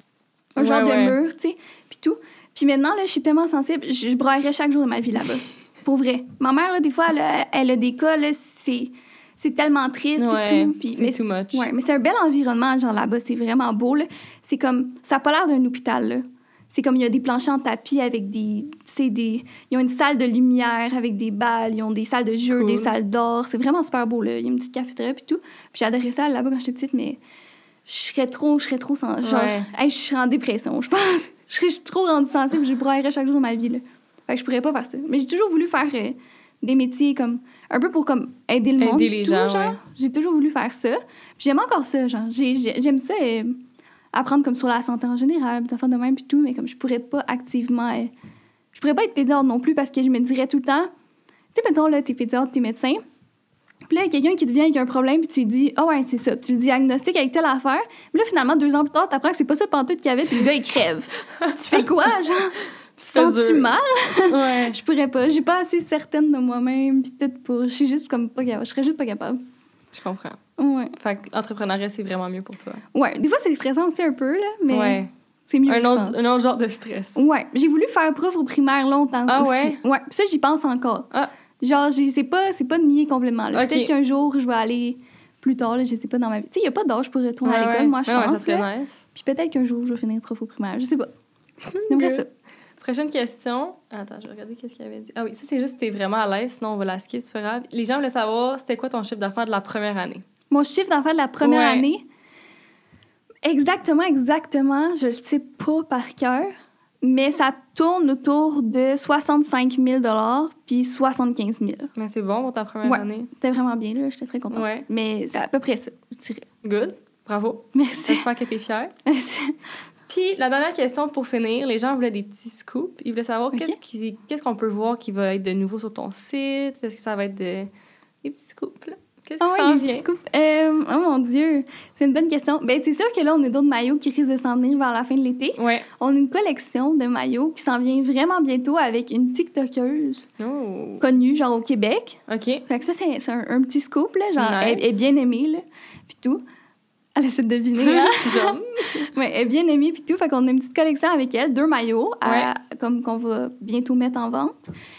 un genre de mur, tu sais, puis tout. Puis maintenant, là, je suis tellement sensible, je braillerais chaque jour de ma vie là-bas. Pour vrai. Ma mère, là, des fois, elle a des cas, là, c'est tellement triste et tout. Puis, c'est too much. Ouais, mais c'est un bel environnement, genre là-bas, c'est vraiment beau, là. C'est comme, ça a pas l'air d'un hôpital, là. C'est comme, il y a des planchers en tapis avec ils ont une salle de lumière avec des balles, ils ont des salles de jeux, des salles d'or. C'est vraiment super beau, là. Il y a une petite cafétéria puis tout. Puis j'ai adoré ça là-bas quand j'étais petite, mais je serais trop sans... Genre, je serais en dépression, je pense. Je serais trop rendue sensible, je braillerais chaque jour de ma vie, là. Fait que je pourrais pas faire ça. Mais j'ai toujours voulu faire des métiers comme... Un peu pour comme aider le monde. Aider les gens, genre. Ouais. J'ai toujours voulu faire ça. Puis j'aime encore ça, genre. J'aime ça... apprendre comme sur la santé en général, des affaires de même puis tout, mais comme je pourrais pas activement... je pourrais pas être pédiatre non plus parce que je me dirais tout le temps... Tu sais, mettons, là, t'es pédiatre, t'es médecin, puis là, il y a quelqu'un qui te vient avec un problème puis tu lui dis « Ah ouais, c'est ça », tu le diagnostiques avec telle affaire, puis là, finalement, 2 ans plus tard, t'apprends que c'est pas ça pantoute qu'il y avait puis le gars, il crève. Tu fais quoi, genre? Tu sens-tu mal? Ouais. Je pourrais pas. Je suis pas assez certaine de moi-même puis tout pour... Je suis juste comme pas capable. Je serais juste pas capable. Je comprends. Ouais. Fait que l'entrepreneuriat, c'est vraiment mieux pour toi. Ouais. Des fois, c'est stressant aussi un peu, là, mais Ouais. c'est mieux, Un autre genre de stress. Ouais. J'ai voulu faire prof au primaire longtemps Ah aussi. ouais? Ouais. Puis ça, j'y pense encore. Ah. Genre, c'est pas nier complètement, là. Ok. Peut-être qu'un jour, je vais aller plus tard, là, je sais pas, dans ma vie. Tu sais, il y a pas d'âge pour retourner à l'école, moi, je pense, ça serait là. nice. Puis peut-être qu'un jour, je vais finir prof au primaire. Je sais pas. J'aimerais ça. Prochaine question. Attends, je vais regarder qu'est-ce qu'il avait dit. Ah oui, ça, c'est juste si t'es vraiment à l'aise, sinon on va la skip, c'est pas grave. Les gens voulaient savoir, c'était quoi ton chiffre d'affaires de la première année? Mon chiffre d'affaires de la première année, exactement, je le sais pas par cœur, mais ça tourne autour de 65 000 puis 75 000. Mais c'est bon pour ta première année. C'était vraiment bien, là. J'étais très contente. Ouais. Mais c'est à peu près ça, je dirais. Good. Bravo. Merci. J'espère que t'es fière. Puis, la dernière question pour finir, les gens voulaient des petits scoops. Ils voulaient savoir qu'est-ce qu'on peut voir qui va être de nouveau sur ton site. Est-ce que ça va être des petits scoops, là? Qu'est-ce qui s'en vient? Oh mon Dieu, c'est une bonne question. Ben, c'est sûr que là, on a d'autres maillots qui risquent de s'en venir vers la fin de l'été. Ouais. On a une collection de maillots qui s'en vient vraiment bientôt avec une TikTokeuse connue, genre au Québec. OK. Fait que ça, c'est un petit scoop, là. Genre, Nice. elle est bien aimée, là. Puis tout. Elle essaie de deviner, hein? Ouais, elle est bien aimée, puis tout. Fait qu'on a une petite collection avec elle, 2 maillots, comme qu'on va bientôt mettre en vente.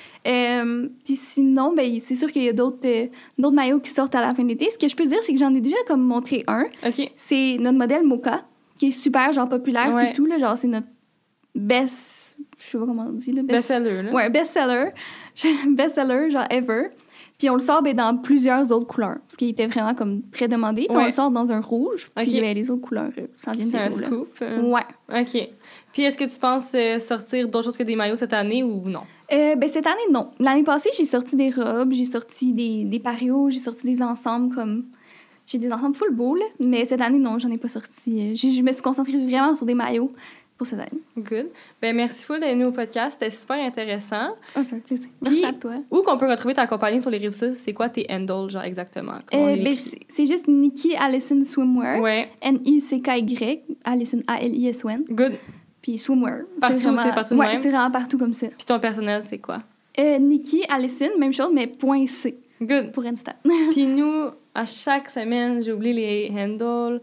Puis sinon, ben, c'est sûr qu'il y a d'autres maillots qui sortent à la fin de l'été. Ce que je peux dire, c'est que j'en ai déjà comme montré un. OK. C'est notre modèle Mocha, qui est super, genre, populaire, puis tout, là. Genre, c'est notre best... Je sais pas comment on dit, là. Best-seller, là. Ouais, best-seller. Best-seller, genre, ever. Puis on le sort dans plusieurs autres couleurs, ce qui était vraiment comme très demandé. Puis on le sort dans un rouge, puis les autres couleurs, ça vient c'est bientôt, un scoop. Ouais. OK. Puis est-ce que tu penses sortir d'autres choses que des maillots cette année ou non? Ben cette année, non. L'année passée, j'ai sorti des robes, j'ai sorti des parios, j'ai sorti des ensembles comme... J'ai des ensembles full beaux, là. Mais cette année, non, j'en ai pas sorti. Je me suis concentrée vraiment sur des maillots pour cette année. Good. Ben merci full d'être venu au podcast. C'était super intéressant. Oh, c'est un plaisir. Merci à toi. Où qu'on peut retrouver ta compagnie sur les réseaux sociaux? C'est quoi tes handles, genre, exactement? Ben, c'est juste Nikki Allison Swimwear. Ouais. N-I-C-K-Y. Allison, A-L-I-S-O-N. Good. Puis Swimwear. Partout, c'est partout de même? Ouais, c'est vraiment partout comme ça. Puis ton personnel, c'est quoi? Nikki Allison, même chose, mais .c. Good. Pour Insta. Puis nous, à chaque semaine, j'ai oublié les handles.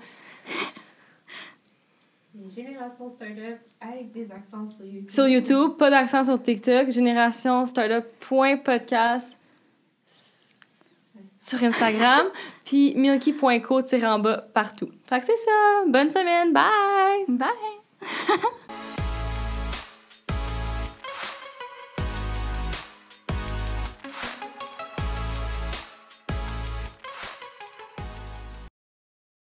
Génération Startup avec des accents sur YouTube. Sur YouTube, pas d'accent sur TikTok. Génération Startup.podcast sur Instagram. Puis milky.co tiré en bas partout. Fait que c'est ça. Bonne semaine. Bye! Bye!